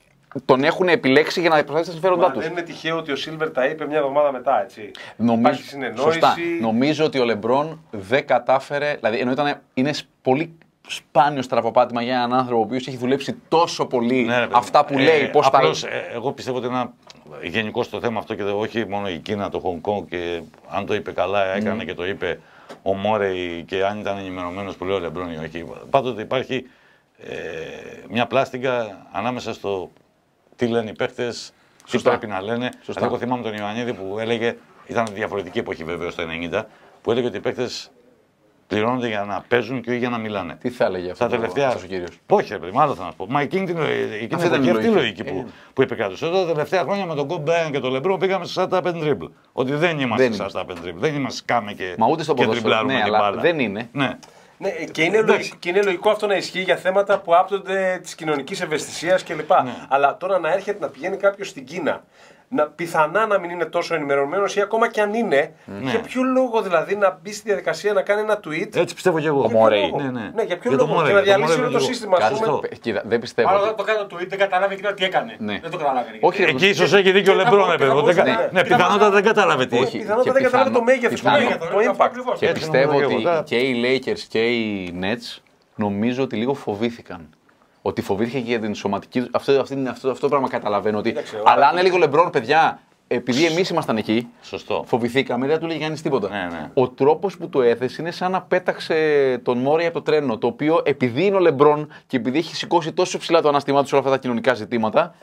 S3: Τον έχουν επιλέξει για να προστατεύσει τα συμφέροντά τους.
S2: Δεν είναι τυχαίο ότι ο Silver τα είπε μια εβδομάδα μετά, έτσι.
S3: Νομίζω, υπάρχει συνεννόηση. Σωστά. Νομίζω ότι ο Λεμπρόν δεν κατάφερε. Δηλαδή, ενώ ήταν, είναι πολύ σπάνιο στραβοπάτημα για έναν άνθρωπο ο οποίος έχει δουλέψει τόσο πολύ ναι, αυτά που ε, λέει. Πώς
S1: απλώς, τα... ε, εγώ πιστεύω ότι ένα γενικό στο θέμα αυτό και όχι μόνο η Κίνα, το Χονγκ Κονγκ και αν το είπε καλά, έκανε mm. και το είπε ο Μόρεϊ και αν ήταν ενημερωμένος που λέει ο Λεμπρόν ή όχι. Πάντοτε υπάρχει ε, μια πλάστιγκα ανάμεσα στο τι λένε οι παίχτες, τι πρέπει να λένε. Αλλά εγώ θυμάμαι τον Ιωαννίδη που έλεγε, ήταν διαφορετική εποχή βέβαια το ενενήντα, που έλεγε ότι οι παίχτες πληρώνονται για να παίζουν και όχι για να μιλάνε.
S3: Τι θα έλεγε αυτό
S1: τελευταία...
S3: ο κύριος.
S1: Όχι, ρε παιδί, μάλλον θα να πω. Μα εκείνη την εκείνη αυτή η λογική που, που είπε κάτω. Εδώ τα τελευταία χρόνια με τον Kobe Bryant και τον Λεμπρόν πήγαμε σε shut up and dribble. Ότι δεν είμαστε σε shut up and dribble. Δεν είμαστε σκάμε και,
S3: Μα ούτε στο
S1: και τριμπλάρουμε την μπάλα.
S3: Δεν είναι.
S1: Ναι.
S2: Ναι, και, είναι λογικό, και είναι λογικό αυτό να ισχύει για θέματα που άπτονται τη κοινωνική ευαισθησία κλπ. Ναι. Αλλά τώρα να έρχεται να πηγαίνει κάποιο στην Κίνα, να, πιθανά να μην είναι τόσο ενημερωμένο ή ακόμα και αν είναι, ναι. Για ποιο λόγο δηλαδή να μπει στη διαδικασία να κάνει ένα tweet.
S1: Έτσι πιστεύω και εγώ.
S3: Ο Μορέι.
S2: Ναι, ναι. Ναι, για ποιο για λόγο. Μορέι, και να διαλύσει όλο το σύστημα.
S3: Κοίτα, δεν πιστεύω.
S4: Αλλά όταν το κάνει το tweet δεν καταλάβει και τι έκανε.
S3: Ναι.
S4: Δεν το καταλάβει.
S1: Όχι, εκεί ίσω έχει δίκιο ο Λεμπρόν. Ναι, πιθανότατα δεν κατάλαβε τι.
S2: Πιθανότατα δεν κατάλαβε το μέγεθο, το impact.
S3: Και πιστεύω ότι και οι Lakers και οι Nets νομίζω ότι λίγο φοβήθηκαν. Ότι φοβήθηκε και για την σωματική. Αυτό, αυτό, αυτό, αυτό το πράγμα καταλαβαίνω. Ότι... Αλλά αν έλεγε ο Λεμπρόν, παιδιά, επειδή εμείς ήμασταν εκεί,
S1: σωστό.
S3: Φοβηθήκαμε, δεν του λέει Γιάννης τίποτα.
S1: Ναι, ναι.
S3: Ο τρόπος που το έθεσε είναι σαν να πέταξε τον Μόρεϊ από το τρένο. Το οποίο επειδή είναι ο Λεμπρόν και επειδή έχει σηκώσει τόσο ψηλά το ανάστημά του σε όλα αυτά τα κοινωνικά ζητήματα.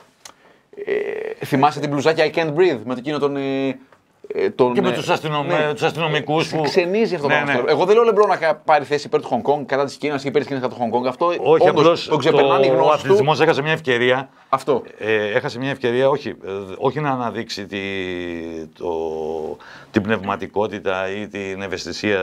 S3: Ε, θυμάσαι την μπλουζάκια I can't breathe με το εκείνο τον. Ε, Τον,
S1: και με τους, αστυνομ... ναι. τους αστυνομικούς που.
S3: Ξενίζει αυτό το ναι, πράγμα. Ναι. Εγώ δεν λέω Λεμπρόν να πάρει θέση υπέρ του Χονγκ Κονγκ, κατά τη Κίνα ή υπέρ τη Κίνα κατά του Χονγκ Κονγκ. Αυτό
S1: όχι, απλώς
S3: το ξεπερνάνε οι γνώσεις.
S1: Ο αθλητισμός έχασε μια ευκαιρία.
S3: Αυτό.
S1: Ε, έχασε μια ευκαιρία, όχι, ε, όχι να αναδείξει τη, το, την πνευματικότητα ή την ευαισθησία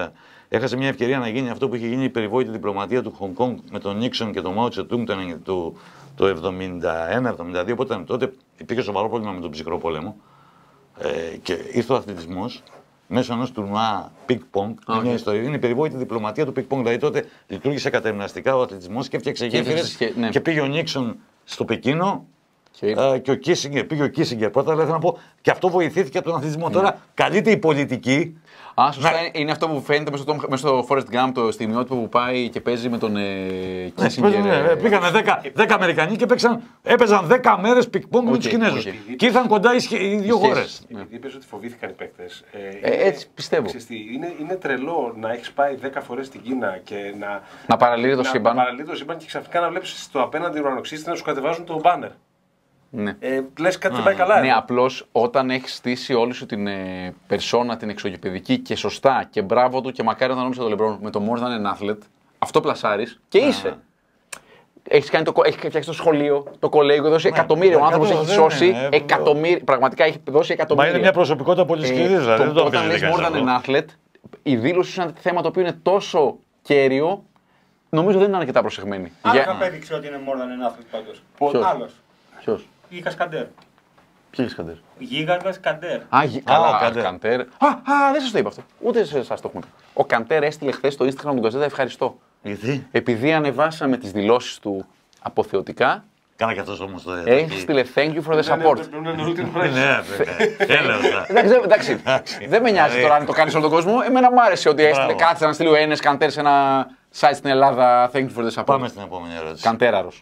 S1: έχασε μια ευκαιρία να γίνει αυτό που είχε γίνει η περιβόητη διπλωματία του Χονγκ Κονγκ με τον Νίξον και τον Μάο Τσετούγκ το, το εβδομήντα ένα εβδομήντα δύο. Οπότε τότε υπήρχε σοβαρό πρόβλημα με τον ψυχρό πόλεμο ε, και ήρθε ο αθλητισμός μέσω ενός τουρνουά πινκ-πονγκ. Okay. Είναι, ιστορία, είναι η περιβόητη διπλωματία του πινκ-πονγκ. Δηλαδή τότε λειτουργήσε κατεμναστικά ο αθλητισμός και έφτιαξε γέφυρες και, ναι. και πήγε ο Νίξον στο Πεκίνο. Και, uh, και ο Κίσιγκερ, πήγε ο Κίσιγκερ πρώτα, δηλαδή να πω, και αυτό βοηθήθηκε από τον αθλητισμό. Mm. Τώρα καλείται η πολιτική.
S3: Α, σωστά, να... είναι αυτό που φαίνεται μέσα στο, μέσα στο Forrest Gump, το στιγμιότυπο που πάει και παίζει με τον ε, Κίσιγκερ.
S1: Ναι, ναι, πήγανε δέκα Αμερικανοί και παίξαν, έπαιζαν δέκα μέρες πικ-πονγκ okay, με τους Κινέζους. Okay. Και ήρθαν κοντά οι, οι δύο χώρες.
S2: Επειδή είπες ότι φοβήθηκαν οι παίκτες.
S3: Ε, ε, έτσι πιστεύω.
S2: Είναι, είναι τρελό να έχεις πάει δέκα φορές στην Κίνα και να.
S3: Να παραλύει το σύμπαν.
S2: Να παραλύει το σύμπαν και ξαφνικά να βλέπεις στο απέναντι ουρανοξύστη να σου κατεβάζουν το μπάνερ.
S3: Ναι.
S2: Ε, λες κάτι δεν πάει καλά.
S3: Ναι, απλώς όταν έχεις στήσει όλη σου την ε, περσόνα, την εξωγηπαιδική και σωστά και μπράβο του και μακάρι να νόμιζε το Λεμπρόν με το more than an athlete, αυτό πλασάρεις και είσαι. Έχεις κάνει το, έχει φτιάξει το σχολείο, το κολέγιο, έχει δώσει εκατομμύρια. Ο άνθρωπος έχει σώσει εκατομμύρια. Πραγματικά έχει δώσει εκατομμύρια.
S1: Μα είναι μια προσωπικότητα πολύ σκληρή. Δηλαδή,
S3: το, όταν λες more than an athlete, η δήλωση σου είναι ένα θέμα το οποίο είναι τόσο κέριο, νομίζω δεν είναι αρκετά προσεγμένη.
S4: Άρα θα απέδειξε ότι είναι more than an athlete πάντως. Άλλος.
S3: Ποιος?
S4: Γίγας Καντέρ.
S3: Ποιος είναι Καντέρ?
S4: Γίγας Καντέρ.
S3: Α, καλά, Καντέρ. Α, α, δεν σας το είπα αυτό. Ούτε σε εσάς το έχουμε πει. Ο Καντέρ έστειλε χθες στο Instagram του Γκαζέτα ευχαριστώ.
S1: Γιατί?
S3: Επειδή ανεβάσαμε τις δηλώσεις του αποθεωτικά.
S1: Κάνα και αυτός όμως το
S3: έστειλε thank you for the support.
S1: Ναι, έλεος.
S3: Εντάξει, δεν με νοιάζει τώρα αν το κάνεις όλο τον κόσμο. Εμένα μου άρεσε ότι έστειλε κάτι να στείλει ο Ένες Καντέρ σε ένα site στην Ελλάδα. Thank you for the support.
S1: Πάμε στην επόμενη ερώτηση.
S3: Καντέραρος.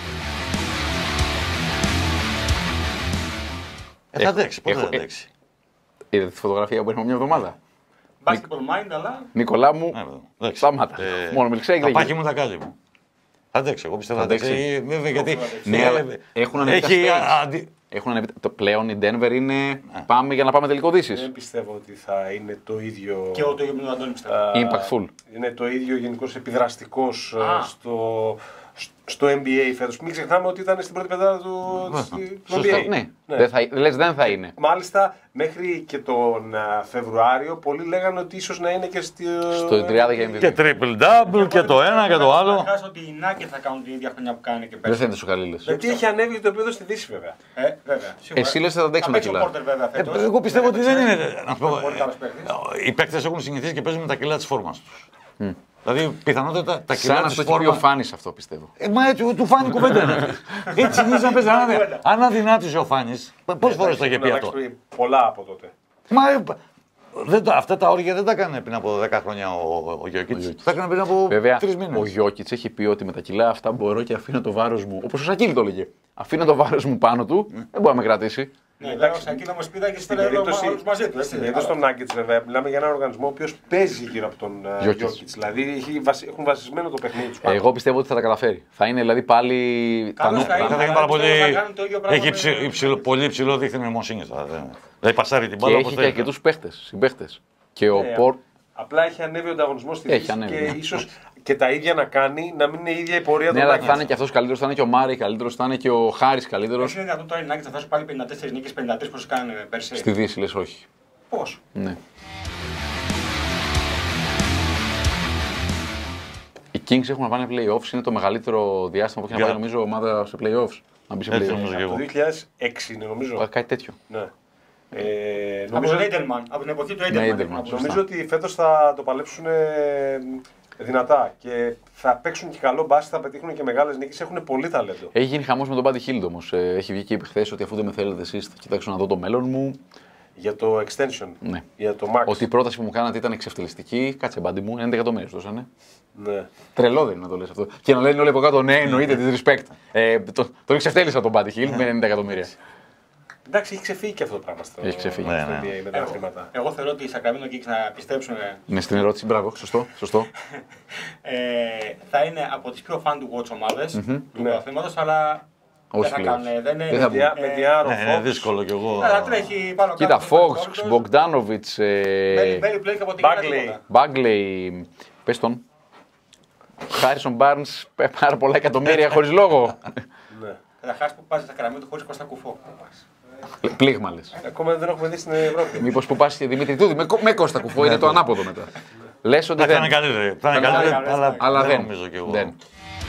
S1: Ε, θα αντέξει, πότε θα αντέξει.
S3: Είδατε τη φωτογραφία που έχουμε μια εβδομάδα.
S4: Basketball mind, αλλά.
S3: Νικολά μου, σταμάτα. Μόνο μιλξέγγι.
S1: Τα πάχη μου, τα κάλλη μου. Θα αντέξει, εγώ πιστεύω θα αντέξει. Βέβαια, γιατί.
S3: Ναι, αλλά έχουν ανεβεί. Έχουν ανεβεί. Το πλέον η Denver είναι. Πάμε για να πάμε τελικό Δύσης.
S2: Δεν πιστεύω ότι θα είναι το ίδιο.
S4: Και εγώ το ίδιο με τον Αντώνη πιστεύω.
S3: Impactful.
S2: Είναι το ίδιο γενικώς επιδραστικός στο. Στο N B A φέτος. Μην ξεχνάμε ότι ήταν στην πρώτη πεντάδα του, του N B A.
S3: Ναι, ναι. Δεν, θα, λες, δεν θα είναι.
S2: Μάλιστα, μέχρι και τον uh, Φεβρουάριο, πολλοί λέγανε ότι ίσως να είναι και στη,
S3: στο τριάδα για εμ βι πι.
S1: Και triple double και το ένα και το άλλο.
S4: Θα ότι οι Nuggets θα κάνουν την ίδια χρονιά που κάνει και πέρσι.
S3: Δεν φαίνεται σου καλή λες.
S2: Γιατί έχει ανέβει το επίπεδο στη Δύση, βέβαια.
S4: Ε, βέβαια.
S3: Εσύ λες θα αντέξουν τα κιλά.
S1: Ε, εγώ πιστεύω ότι δεν είναι. Οι παίκτες έχουν συνηθίσει και παίζουν με τα κιλά της φόρμας τους. Δηλαδή, πιθανότατα τα κιλά της φόρμας.
S3: Σαν να Φάνης αυτό πιστεύω.
S1: Ε, μα έτσι, του Φάνη κουβέντα είναι. Έτσι συνήθως να παίζει. Αν αδυνάτησε ο Φάνης, πόσες φορές το είχε πει αυτό.
S2: Πολλά από τότε.
S1: Μα δεν, αυτά τα όρια δεν τα έκανε πριν από δέκα χρόνια ο, ο Γιώκητς. Τα έκανε πριν από τρεις μήνες.
S3: Ο Γιώκητς έχει πει ότι με τα κιλά αυτά μπορώ και αφήνω το βάρος μου. Όπως ο Σακίλ το έλεγε. Αφήνω το βάρος μου πάνω του, δεν μπορεί να με κρατήσει.
S4: Ναι, εντάξει, ο Σακίλ όμως πήρα και στην περίπτωση μαζί του.
S2: Στην περίπτωση των Nuggets, βέβαια, μιλάμε για έναν οργανισμό ο οποίος παίζει γύρω από τον Γιώκητς. Δηλαδή έχουν βασισμένο το παιχνίδι τους πάνω.
S3: Εγώ πιστεύω ότι θα τα καταφέρει. Θα είναι δηλαδή πάλι.
S1: Έχει πολύ υψηλό δίκτυο νοημοσύνης. Δηλαδή πασάρει την μπάλα.
S3: Και έχει και αρκετούς παίχτες, συμπαίχτες. Και ο Πορ.
S2: Απλά έχει ανέβει ο ανταγωνισμός στη Δύση και ίσως και τα ίδια να κάνει, να μην είναι η ίδια η πορεία του.
S3: Ναι, αλλά θα είναι και αυτός καλύτερος, θα είναι και ο Μάρι καλύτερος, θα είναι και ο Χάρης καλύτερος.
S4: Είναι δυνατόν τώρα οι Nuggets θα φτάσουν πάλι πενήντα τέσσερις νίκες, πενήντα τρεις πώς κάνουν πέρσι.
S3: Στη Δύση λες όχι.
S4: Πώς.
S3: Ναι. Οι Kings έχουν να πάνε playoffs, είναι το μεγαλύτερο διάστημα που έχει να πάει νομίζω ομάδα σε playoffs. Να μπει σε playoffs.
S2: Το δύο χιλιάδες έξι είναι νομίζω.
S3: Κάτι τέτοιο.
S2: Ναι. Ε,
S4: νομίζω... Από τον Edelman, από την εποχή του Edelman.
S2: Νομίζω ότι φέτος θα το παλέψουν δυνατά και θα παίξουν και καλό μπάσκετ, θα πετύχουν και μεγάλες νίκες, έχουν πολύ ταλέντο.
S3: Έχει γίνει χαμός με τον Buddy Hield όμως. Έχει βγει και είπε χθες ότι αφού δεν με θέλετε εσείς θα κοιτάξω να δω το μέλλον μου.
S2: Για το extension,
S3: ναι.
S2: Για το max.
S3: Ότι η πρόταση που μου κάνατε ήταν εξευτελιστική, κάτσε Buddy μου, ενενήντα εκατομμύρια σου δώσανε.
S2: Ναι.
S3: Τρελό δεν είναι να το λες αυτό. Και να λένε όλοι από κάτω, ναι, εννοείται, disrespect. Ε, τον το εξευτέλισα τον Buddy Hield με ενενήντα εκατομμύρια.
S2: Εντάξει, έχει ξεφύγει και αυτό το πράγμα στο
S3: έχει ξεφύγει.
S2: Ναι, ναι. Με τα χρήματα.
S4: Εγώ θεωρώ ότι οι Sacramento Kings να πιστέψουν.
S3: Ναι, στην ερώτηση, μπράβο, σωστό. σωστό.
S4: ε, θα είναι από τις πιο fan του watch ομάδες mm-hmm. του πρωταθλήματος, αλλά
S3: όχι,
S4: δεν θα κάνουν. Δεν είναι,
S3: δεν θα
S2: με, με διάρο
S1: ναι, είναι δύσκολο κι εγώ.
S4: Αλλά τρέχει πάνω κάτω.
S3: Κοίτα, Fox, Bogdanovic, Bagley, πες τον. Harrison Barnes, πάρα πολλά εκατομμύρια χωρίς λόγο.
S4: Καταρχάς που πας στα Sacramento χωρίς Κώστα Κουφό.
S3: Πλήγμα λες.
S2: Ακόμα δεν έχουμε δει στην Ευρώπη.
S3: Μήπως που πας και Δημήτρη Τούδη με, με Κώστα Κουφό, είναι το ανάποδο μετά. Λες ότι
S1: Θα
S3: δεν.
S1: είναι καλύτερη. Θα είναι
S3: Θα είναι
S1: καλύτερη,
S4: καλύτερη,
S1: αλλά,
S3: Αλλά δεν.
S1: νομίζω κι εγώ.
S3: δεν.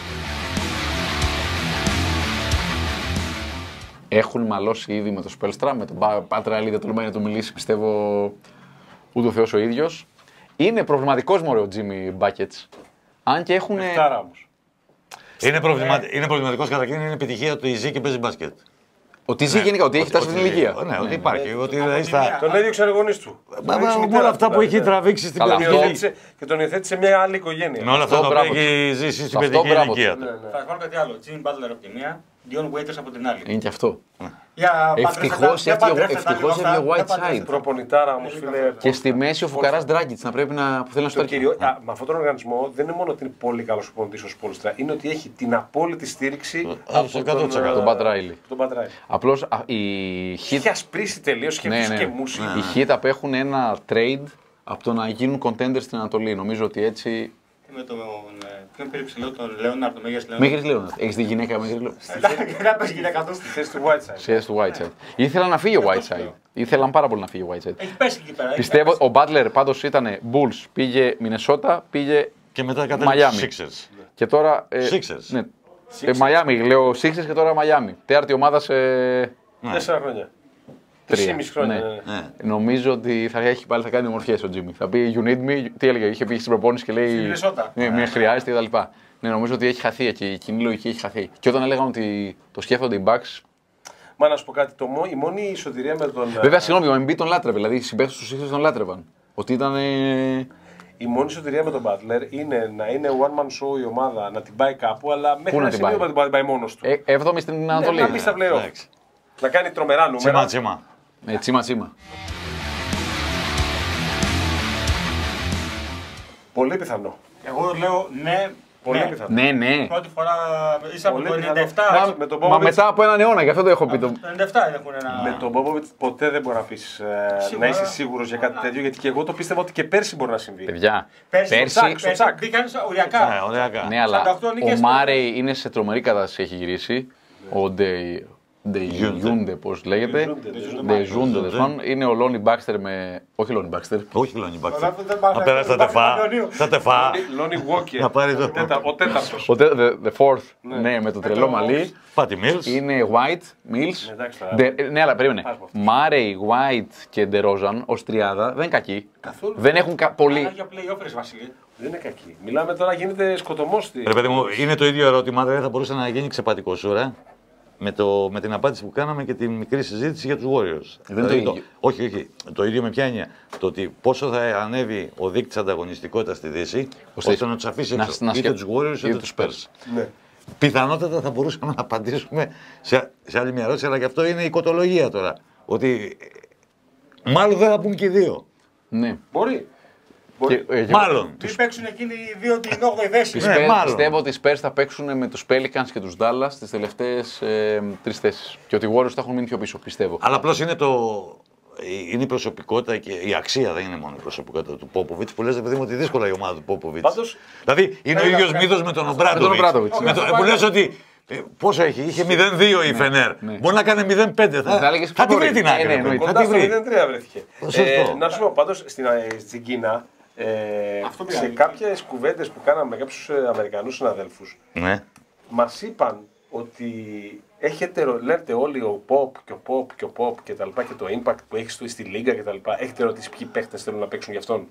S3: Έχουν μαλώσει ήδη με το Σπέλστρα, με τον Πάτρα Αλή, δεν τολμάει να το μιλήσει, πιστεύω ούτε ο Θεός ο ίδιος. Είναι προβληματικός μωρέ ο Τζίμι Μπάκετς. Αν και έχουν.
S2: Εφτάρα όμως.
S1: Είναι, προβλημα... είναι προβληματικός καταρχήν, είναι επιτυχία ότι ζει και παίζει μπάσκετ.
S3: Ότι ζει γενικά, ότι έχει φτάσει στην ηλικία.
S1: Ναι, ότι υπάρχει. Ότι
S4: από
S1: δηλαδή
S4: τη
S1: στα.
S4: μία.
S2: Τον έδιωξε ο γονείς του.
S1: Μα,
S2: Τον έδιωξε η
S1: με
S2: μητέρα
S1: όλα αυτά
S2: του,
S1: που έχει
S2: δηλαδή.
S1: τραβήξει στην
S3: Καλά,
S1: παιδική
S3: αυτό-
S1: ηλικία.
S2: Και τον υιοθέτησε μια άλλη οικογένεια.
S1: Με όλα αυτά
S3: Αυτό,
S1: τα οποία
S3: μπράβο
S1: έχει ζήσει στην
S3: Αυτό,
S1: παιδική
S3: μπράβο
S1: ηλικία
S3: του.
S1: του.
S2: Ναι, ναι.
S4: Θα σου πω κάτι άλλο. Jimmy Butler από τη μία, Dion Waiters από την άλλη.
S3: Είναι και αυτό.
S4: Για
S3: Ευτυχώς
S4: για
S3: έφυγε ο-
S4: παντρεύστε τα
S3: ευτυχώς
S4: λίγο
S3: έφυγε ο
S4: αυτά,
S3: Whiteside.
S4: για παντρεύστε τα.
S2: Προπονητάρα όμως, φίλε.
S3: Και στη μέση ο Φουκαράς Ντράγκητς να πρέπει να που θέλει να
S2: Το
S3: στο
S2: κύριο,
S3: έρθει.
S2: α, με αυτόν τον οργανισμό δεν είναι μόνο ότι είναι πολύ καλός προπονητής ο Σπόλστρα, είναι ότι έχει την απόλυτη στήριξη
S1: Α, στο εκατό τοις εκατό.
S3: Τον Πατ Ράιλι.
S2: Τον Πατ Ράιλι.
S3: Απλώς α, η Heat.
S2: Είχε ασπρίσει τελείως και
S3: Ναι,
S2: αυτούς
S3: ναι.
S2: και μουσι.
S3: Οι Heat απέχουν ένα trade από το να γίνουν contenders στην Ανατολή. Νομίζω ότι έτσι.
S4: Με τον. ε, Ποιον πήρε ψηλό, τον Λέοναρντ, τον Μέγας Λέοναρντ.
S3: Μέγρη Λέοναρτ. Έχει τη γυναίκα Μέγρη Λέοναρτ.
S4: Να πες γυναίκα του.
S2: Στη θέση του Whiteside.
S3: Σχέση του Whiteside. Ήθελαν να φύγει ο Whiteside. Ήθελαν πάρα πολύ να φύγει ο Whiteside.
S4: Έχει πέσει εκεί πέρα. έχει
S3: Πιστεύω
S4: πέσει.
S3: ο Butler πάντως ήταν Bulls, πήγε Μινεσότα, πήγε
S1: Και μετά κατέληξε
S3: Miami.
S1: στους Sixers.
S3: και τώρα. ε,
S1: Sixers.
S3: Ναι. Ε, Miami, λέω Sixers και τώρα Miami. Τέταρτη ομάδα σε
S2: Τέσσερα χρόνια.
S3: τρία.
S2: Τρεις χρόνια.
S3: Ναι.
S2: ναι, ναι.
S1: Ναι.
S3: Νομίζω ότι θα έχει πάλι θα κάνει ομορφιές ο Jimmy. Θα πει You need me, τι έλεγε, είχε πει στην προπόνηση και λέει.
S4: Στη Μινεσότα.
S3: Ναι, με χρειάζεται κτλ. Ναι, νομίζω ότι έχει χαθεί εκεί, η κοινή λογική έχει χαθεί. Και όταν έλεγαν ότι το σκέφτονται οι Bucks.
S2: Μα να σου πω κάτι, το, μό- η μόνη ισοτηρία με τον.
S3: Βέβαια, συγγνώμη, ο Embiid τον λάτρευε. Δηλαδή οι συμπαίκτες του Sixers τον λάτρευαν. Ότι ήταν. ε,
S2: Η μόνη ισοτηρία με τον Butler είναι να είναι one man show η ομάδα, να την πάει κάπου, αλλά μέχρι
S3: Πού να
S2: ένα
S3: την
S2: σημείο
S3: πάει?
S2: δεν μπορεί να την πάει μόνος του.
S3: ε, Έβδομη στην
S2: Ναι,
S3: Ανατολή.
S2: να μπει στα play-off.
S1: Εντάξει.
S2: Να κάνει τρομερά νούμερα.
S1: Τσίμα, τσίμα.
S3: Ε, τσίμα τσίμα.
S2: Πολύ πιθανό.
S4: Εγώ λέω ναι.
S2: Πολύ
S4: ναι.
S2: πιθανό.
S3: Ναι, ναι.
S4: Πρώτη φορά ίσα από
S2: Πολύ
S4: το
S2: πιθανό.
S4: ενενήντα επτά.
S2: Με τον
S3: Μα
S2: Popovich-
S3: μετά από έναν αιώνα, γι' αυτό το έχω πει.
S4: Το
S3: Το...
S4: ενενήντα επτά έχουν ένα.
S2: Με τον Popovich ποτέ δεν μπορεί να πεις, ε,
S4: Σίγουρα.
S2: να είσαι σίγουρος για κάτι τέτοιο, γιατί και εγώ το πίστευα ότι και πέρσι μπορεί να συμβεί.
S3: Παιδιά,
S4: Πέρσι,
S3: πέρσι.
S4: στο τσακ, πέρσι μπήκαν οριακά.
S1: Ναι, ωραία κάνει.
S3: Ναι, αλλά
S4: σαράντα οκτώ νίκες
S3: ο
S4: στο-
S3: Μάρεϊ είναι σε τρομερή κατάσταση, έχει γυρίσει. Ο Ντε- Ντεϊούντε, πώ λέγεται.
S2: Ντεζούντε,
S3: Ντεϊούντε, τέλος πάντων. Είναι ο Λόνι Μπάξτερ με. Όχι Λόνι Μπάξτερ.
S1: Όχι Λόνι Μπάξτερ.
S4: Τώρα δεν πάει-
S1: Να περάσει τα
S4: δεν πάει
S1: τεφά.
S4: Ιωνίου.
S1: Τα τεφά.
S2: Lonnie Walker.
S1: Να πάρει το-
S2: Ο τέτα- Ο τέταρτος.
S3: Ο τε- the, the fourth, ναι, με το τρελό μαλλί.
S1: Πάτι Μίλς.
S3: Είναι White, Mills.
S2: Εντάξει, τώρα.
S3: Ντε- Ναι, αλλά περίμενε.
S2: Πας με αυτό.
S3: Μάρεϊ, White και Ντερόζαν ω τριάδα δεν είναι κακοί.
S2: Καθόλου.
S3: Δεν έχουν κα- πολύ.
S4: Αλλά για play-off, ρε Βασίλη.
S2: Δεν είναι κακή. Μιλάμε τώρα, γίνεται σκοτωμός στη.
S1: Ρε παιδί μου, είναι το ίδιο ερώτημα, δεν θα μπορούσε να γίνει ξεπατικό σου, ρε. Με, το, με την απάντηση που κάναμε και την μικρή συζήτηση για τους Warriors.
S3: Δεν είναι το
S1: Δηλαδή,
S3: ίδιο.
S1: όχι, όχι. Το ίδιο με ποια έννοια. Το ότι πόσο θα ανέβει ο δείκτης ανταγωνιστικότητας στη Δύση,
S3: Ώστε
S1: ώστε να τους αφήσει
S3: να-
S1: έξω.
S3: να
S1: είτε
S3: σκε-
S1: τους Warriors είτε
S3: είτε
S1: τους
S3: τους
S1: Spurs.
S2: Ναι.
S1: Πιθανότατα θα μπορούσαμε να απαντήσουμε σε, σε άλλη μια ερώτηση, αλλά και αυτό είναι η κοτολογία τώρα. Ότι ε, μάλλον δεν θα πούν και οι δύο.
S3: Ναι.
S2: Μπορεί. Μπορεί.
S3: Και- ε, και-
S1: Μάλλον.
S4: Μην παίξουν εκείνοι οι δύο την όγδοη θέση.
S3: Οι
S1: Ναι,
S3: Spurs-
S1: μάλλον.
S3: πιστεύω ότι οι Spurs θα παίξουν με τους Pelicans και τους Dallas στις τελευταίες ε, τρεις θέσεις. Και ότι οι Warriors θα έχουν μείνει πιο πίσω, πιστεύω.
S1: Αλλά απλώς είναι το. Είναι η προσωπικότητα και η αξία, δεν είναι μόνο η προσωπικότητα του Πόποβιτς που λες, παιδί μου, ότι δύσκολα η ομάδα του Πόποβιτς.
S2: Πάντως-
S1: Δηλαδή είναι ο
S4: Έλα,
S1: ίδιος
S4: έλα,
S1: μύθος με τον Ομπράντοβιτς.
S3: τον Ομπράντοβιτς,
S1: Με το- Που λες ότι. ε, Πόσο έχει, είχε μηδέν δύο η Φενέρ.
S3: ναι.
S1: Μπορεί να κάνει μηδέν πέντε. Θα,
S3: Θα έλεγες
S1: θα
S3: πιο
S1: τη βρει
S3: πολύ.
S1: την άκρη.
S3: Ναι, ναι,
S1: ρε,
S3: εννοείται.
S1: θα
S2: Κοντά
S1: τη
S2: στο
S1: βρει.
S2: μηδέν τρία βρέθηκε.
S1: Σωστό.
S2: Ε, να σου πω πάντως στην, ε, στην Κίνα, ε,
S4: Αυτό
S2: σε
S4: πήγα.
S2: κάποιες κουβέντες που κάναμε με κάποιους ε, Αμερικανούς συναδέλφους,
S1: Ναι.
S2: μας είπαν ότι έχετε, ρω- λέτε όλοι ο pop και ο pop και ο pop και τα λοιπά και το impact που έχει στο- στη λίγα και τα λοιπά. Έχετε ρωτήσει ποιοι παίχτες θέλουν να παίξουν γι' αυτόν.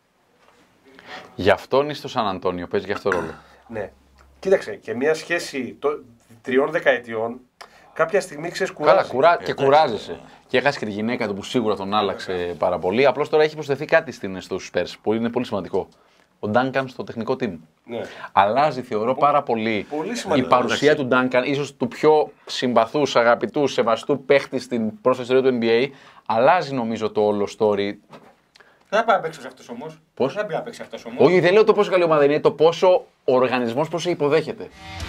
S3: Γι' αυτόν ή στο Σαν Αντώνιο, παίζει και αυτό ρόλο.
S2: Ναι. Κοίταξε, και μια σχέση το, τριών δεκαετιών, κάποια στιγμή ξέρεις
S3: Καλά,
S2: κουράζει.
S3: κουρά... και
S1: εντάξει.
S3: κουράζεσαι. Και έχασε και τη γυναίκα του που σίγουρα τον άλλαξε πάρα πολύ. Απλώς τώρα έχει προσθεθεί κάτι στην, στους Spurs που είναι πολύ σημαντικό. Ο Duncan στο τεχνικό team.
S2: Ναι.
S3: Αλλάζει, θεωρώ, πάρα πολύ,
S2: πολύ σημαντικό,
S3: η παρουσία του Duncan, ίσως του πιο συμπαθούς, αγαπητού, σεβαστού παίχτη στην πρόσφατη ιστορία του N B A. Αλλάζει, νομίζω, το όλο story.
S4: Δεν θα πάει να παίξει αυτό όμω.
S3: Πώς?
S4: Δεν θα πάει να παίξει αυτό όμω.
S3: Όχι, δεν λέω το πόσο καλή ομάδα είναι, το πόσο ο οργανισμός πώς σε υποδέχεται.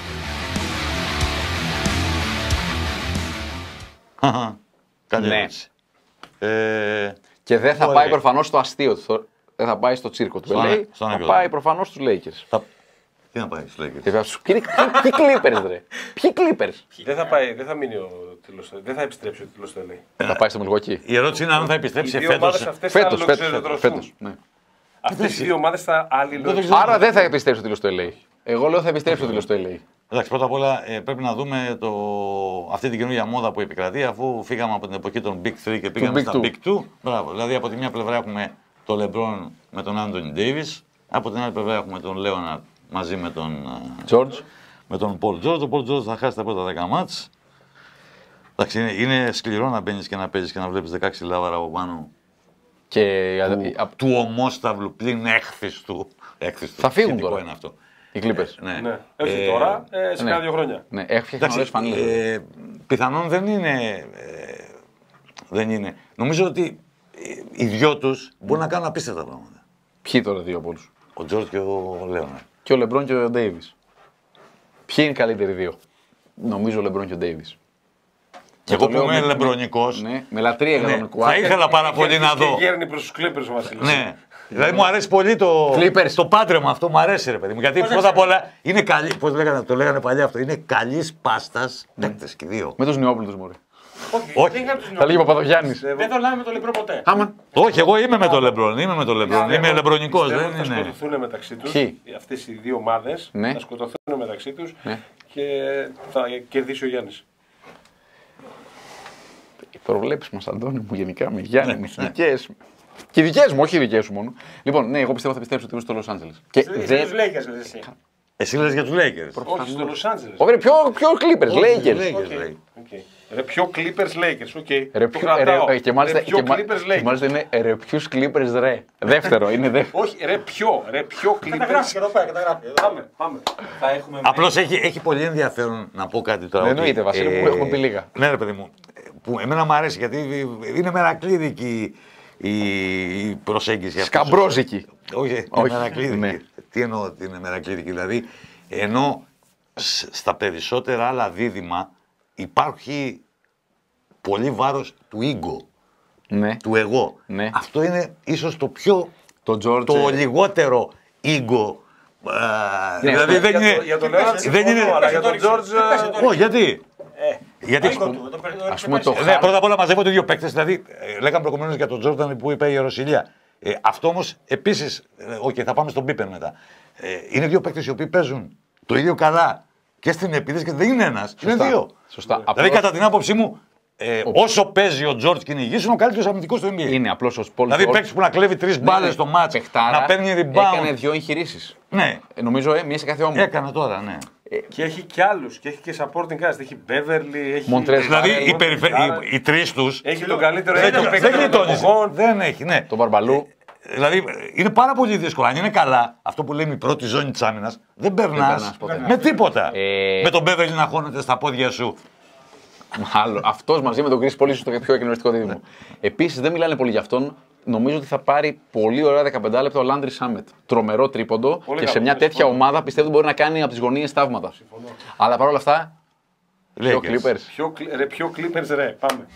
S1: Καλή
S3: Ναι.
S1: ερώτηση. Ε,
S3: Και δεν θα
S1: Ωραία.
S3: πάει προφανώς στο αστείο του. Δεν θα πάει στο τσίρκο του.
S1: Στον-
S3: L A,
S1: στον
S3: θα
S1: Άγγελο.
S3: πάει προφανώς στους Lakers.
S1: θα... Τι να πάει στους Lakers.
S3: Και βέβαια, στους- Ποιοι ποιοι Clippers, ρε. Ποιοι Clippers.
S2: Δεν θα, πάει, δεν θα μείνει ο τίτλος, δεν θα επιστρέψει ο τίτλος του L A.
S3: Θα πάει στο Milwaukee.
S1: Η ερώτηση είναι αν θα
S2: Οι
S1: επιστρέψει
S2: δύο ομάδες
S1: φέτος.
S2: αυτές θα
S3: Φέτος, φέτος,
S2: αλλοξεδρωθούν.
S3: φέτος. Ναι.
S2: Αυτές οι δύο ομάδες θα άλλη
S3: Άρα δεν θα επιστρέψει ο τίτλος στο ελ έι. Εγώ λέω θα επιστρέψει ο τίτλος στο ελ έι.
S1: Εντάξει, πρώτα απ' όλα ε, πρέπει να δούμε το... αυτή την καινούργια μόδα που επικρατεί, αφού φύγαμε από την εποχή των Big Three και πήγαμε στα Big Two. Μπράβο. Δηλαδή, από τη μια πλευρά έχουμε τον LeBron με τον Anthony Davis, από την άλλη πλευρά έχουμε τον Leonard μαζί με τον,
S3: George.
S1: με τον Paul George. Ο Paul George θα χάσει τα πρώτα δέκα μάτς. Εντάξει, είναι, είναι σκληρό να μπαίνεις και να παίζεις και να βλέπεις δεκαέξι λάβαρα από πάνω.
S3: Και...
S1: Του, του ομόσταυλου πλην έχθης του. Έχθης
S3: θα
S1: του.
S3: φύγουν τώρα.
S1: Είναι αυτό.
S3: Οι Clippers.
S1: Ναι.
S2: Ναι. Όχι ε, τώρα, ε, σε
S3: ναι.
S2: κάνα δύο χρόνια.
S3: Ναι, έχει φτιάξει φανέλες.
S1: Ε, πιθανόν δεν είναι, ε, δεν είναι. Νομίζω ότι οι δυο τους μπορούν να κάνουν απίστευτα πράγματα.
S3: Ποιοι τώρα δύο από όλους?
S1: Ο Τζορτ και ο Λέοναρντ.
S3: Και ο Λεμπρόν και ο Ντέιβις. Ποιοι είναι οι καλύτεροι δύο? Νομίζω ο Λεμπρόν και ο Ντέιβις.
S1: Και εγώ που είμαι λεμπρονικός.
S3: Ναι, με λατρεία για τον
S1: Θα ήθελα πάρα πολύ να δω.
S2: Και γέρνει προς τους Clippers ο Βασίλης.
S1: Ναι. Δηλαδή μου αρέσει πολύ το, το πάντρεμα αυτό, μου αρέσει ρε παιδί μου. Γιατί πρώτα απ' όλα είναι καλή, πώς λέγανε, το λέγανε παλιά αυτό, είναι καλής πάστας παίκτες και δύο.
S3: Με τους Νεόπλουτους μωρέ.
S1: Όχι.
S3: Θα λέγει ο Παπαδογιάννης.
S4: Δεν δολάμε το Λεμπρόν ποτέ.
S3: Άμαν.
S1: Όχι, εγώ είμαι με τον Λεμπρόν, είμαι με τον Λεμπρόν, είμαι λεμπρονικός.
S2: Δεν
S1: Δεν
S2: θα
S1: είναι.
S2: σκοτωθούν μεταξύ τους.
S3: Ποιοι?
S2: Αυτές οι δύο ομάδες
S3: Ναι.
S2: θα σκοτωθούν μεταξύ τους
S3: Ναι.
S2: και θα κερδίσει ο Γιάννης.
S3: Οι προβλέψεις μας, Αντώνη μου, γενικά με Γιάννη, με δικές μου. Και οι δικές μου, όχι οι δικές σου μόνο. Λοιπόν, ναι, εγώ πιστεύω θα επιστρέψω ότι στο Los Angeles. Και
S4: Τους
S3: δεν.
S4: Lakers λες εσύ.
S1: Εσύ λες για τους Lakers.
S2: Όχι, στο Los Angeles.
S3: Όχι, ρε, πιο, πιο Clippers, Lakers.
S1: Lakers,
S2: Οκ,
S1: λέει.
S2: οκ. Ρε πιο Clippers Lakers, οκ.
S3: Ρε,
S2: Το
S3: πιο,
S2: κρατάω.
S3: ρε, και μάλιστα,
S2: Ρε πιο
S3: και, μα-
S2: Clippers
S3: και
S2: Lakers.
S3: μάλιστα είναι ρε ποιους Clippers ρε. Δεύτερο, είναι δεύτερο.
S2: Όχι, ρε πιο, ρε πιο
S4: Καταγράφει
S2: Clippers.
S4: εδώ πέρα, καταγράφει.
S2: Πάμε, πάμε.
S4: Θα έχουμε.
S1: Απλώς έχει, έχει πολύ ενδιαφέρον να πω κάτι τώρα.
S3: Ναι,
S1: ότι,
S3: εννοείται, Βασίλη μου, έχουμε πει λίγα.
S1: Ναι, ρε παιδί μου. Που εμένα μου αρέσει γιατί είναι μερακλείδικη η, η προσέγγιση αυτή.
S3: Σκαμπρόζικη.
S1: Όχι, είναι
S3: Όχι,
S1: μερακλείδικη.
S3: ναι.
S1: Τι εννοώ ότι είναι μερακλείδικη? Δηλαδή, ενώ σ- στα περισσότερα άλλα δίδυμα υπάρχει πολύ βάρος του ego,
S3: Ναι.
S1: του εγώ.
S3: Ναι.
S1: Αυτό είναι ίσως το πιο,
S3: Το George.
S1: το λιγότερο ego.
S3: Ναι,
S1: δηλαδή δεν
S2: Για
S1: είναι...
S2: το- Για τον Leonard
S1: δεν είναι-
S2: συμφωνώ, αλλά για τον
S4: το
S2: George...
S4: ρίξε.
S1: Όχι, γιατί.
S4: Γιατί
S1: Γιατί
S3: ας πούμε το
S1: ναι, πρώτα απ' όλα μαζεύονται δύο παίκτες. Δηλαδή, ε, λέγαμε προηγουμένως για τον Τζόρνταν που είπε η Ιεροσιλία. Ε, αυτό όμως επίσης, ε, okay, θα πάμε στον Πίπεν μετά. Ε, είναι δύο παίκτες οι οποίοι παίζουν το ίδιο καλά και στην επίθεση και δεν είναι ένας. Είναι δύο.
S3: Σωστά.
S1: Δηλαδή,
S3: Απλώς
S1: κατά την άποψή μου, ε, όσο παίζει ο Τζόρτζ και είναι υγιής, είναι ο καλύτερος αμυντικός του N B A.
S3: είναι απλώς ο Paul
S1: Δηλαδή,
S3: George.
S1: παίκτης που να κλέβει τρεις μπάλες στο μάτς,
S3: Παιχτάρα,
S1: να παίρνει
S3: έκανε
S1: rebound.
S3: δύο εγχειρήσεις.
S1: Ναι,
S3: Ε, Νομίζω ε, μία σε κάθε όμορφο.
S1: έκανε τώρα, ναι.
S2: Και έχει κι άλλους. Και έχει και supporting cast. Έχει Beverly, έχει...
S3: Montrezl
S1: Δηλαδή,
S3: Harrell,
S1: οι, περιφε... οι, οι τρεις τους
S2: Έχει τον καλύτερο
S1: δεν,
S2: έντυπο
S1: δεν
S2: παίκτη των
S1: γλιτώνεις.
S2: εποχών.
S1: Δεν έχει, ναι.
S3: Τον Μπαρμπαλού.
S1: Δηλαδή είναι πάρα πολύ δύσκολο. Αν είναι καλά, αυτό που λέμε η πρώτη ζώνη τη άμυνα, δεν περνά
S3: περνάς ποτέ.
S1: με τίποτα.
S3: Ε,
S1: Με τον Μπέβελι να χώνεται στα πόδια σου.
S3: Άλλο. Αυτό μαζί με τον Chris Paul ίσως το πιο εκνευριστικό δίδυμο. Επίσης δεν μιλάνε πολύ για αυτόν. Νομίζω ότι θα πάρει πολύ ωραία δεκαπέντε λεπτά ο Landry Summit. Τρομερό τρίποντο
S2: Πολύ
S3: και σε
S2: καλό,
S3: μια
S2: συμφωνώ.
S3: τέτοια ομάδα πιστεύω ότι μπορεί να κάνει από τις γωνίες θαύματα. Αλλά παρόλα αυτά. Πιο
S1: Lakers.
S3: Clippers.
S2: Πιο, κλ- ρε, πιο Clippers, ρε. Πάμε.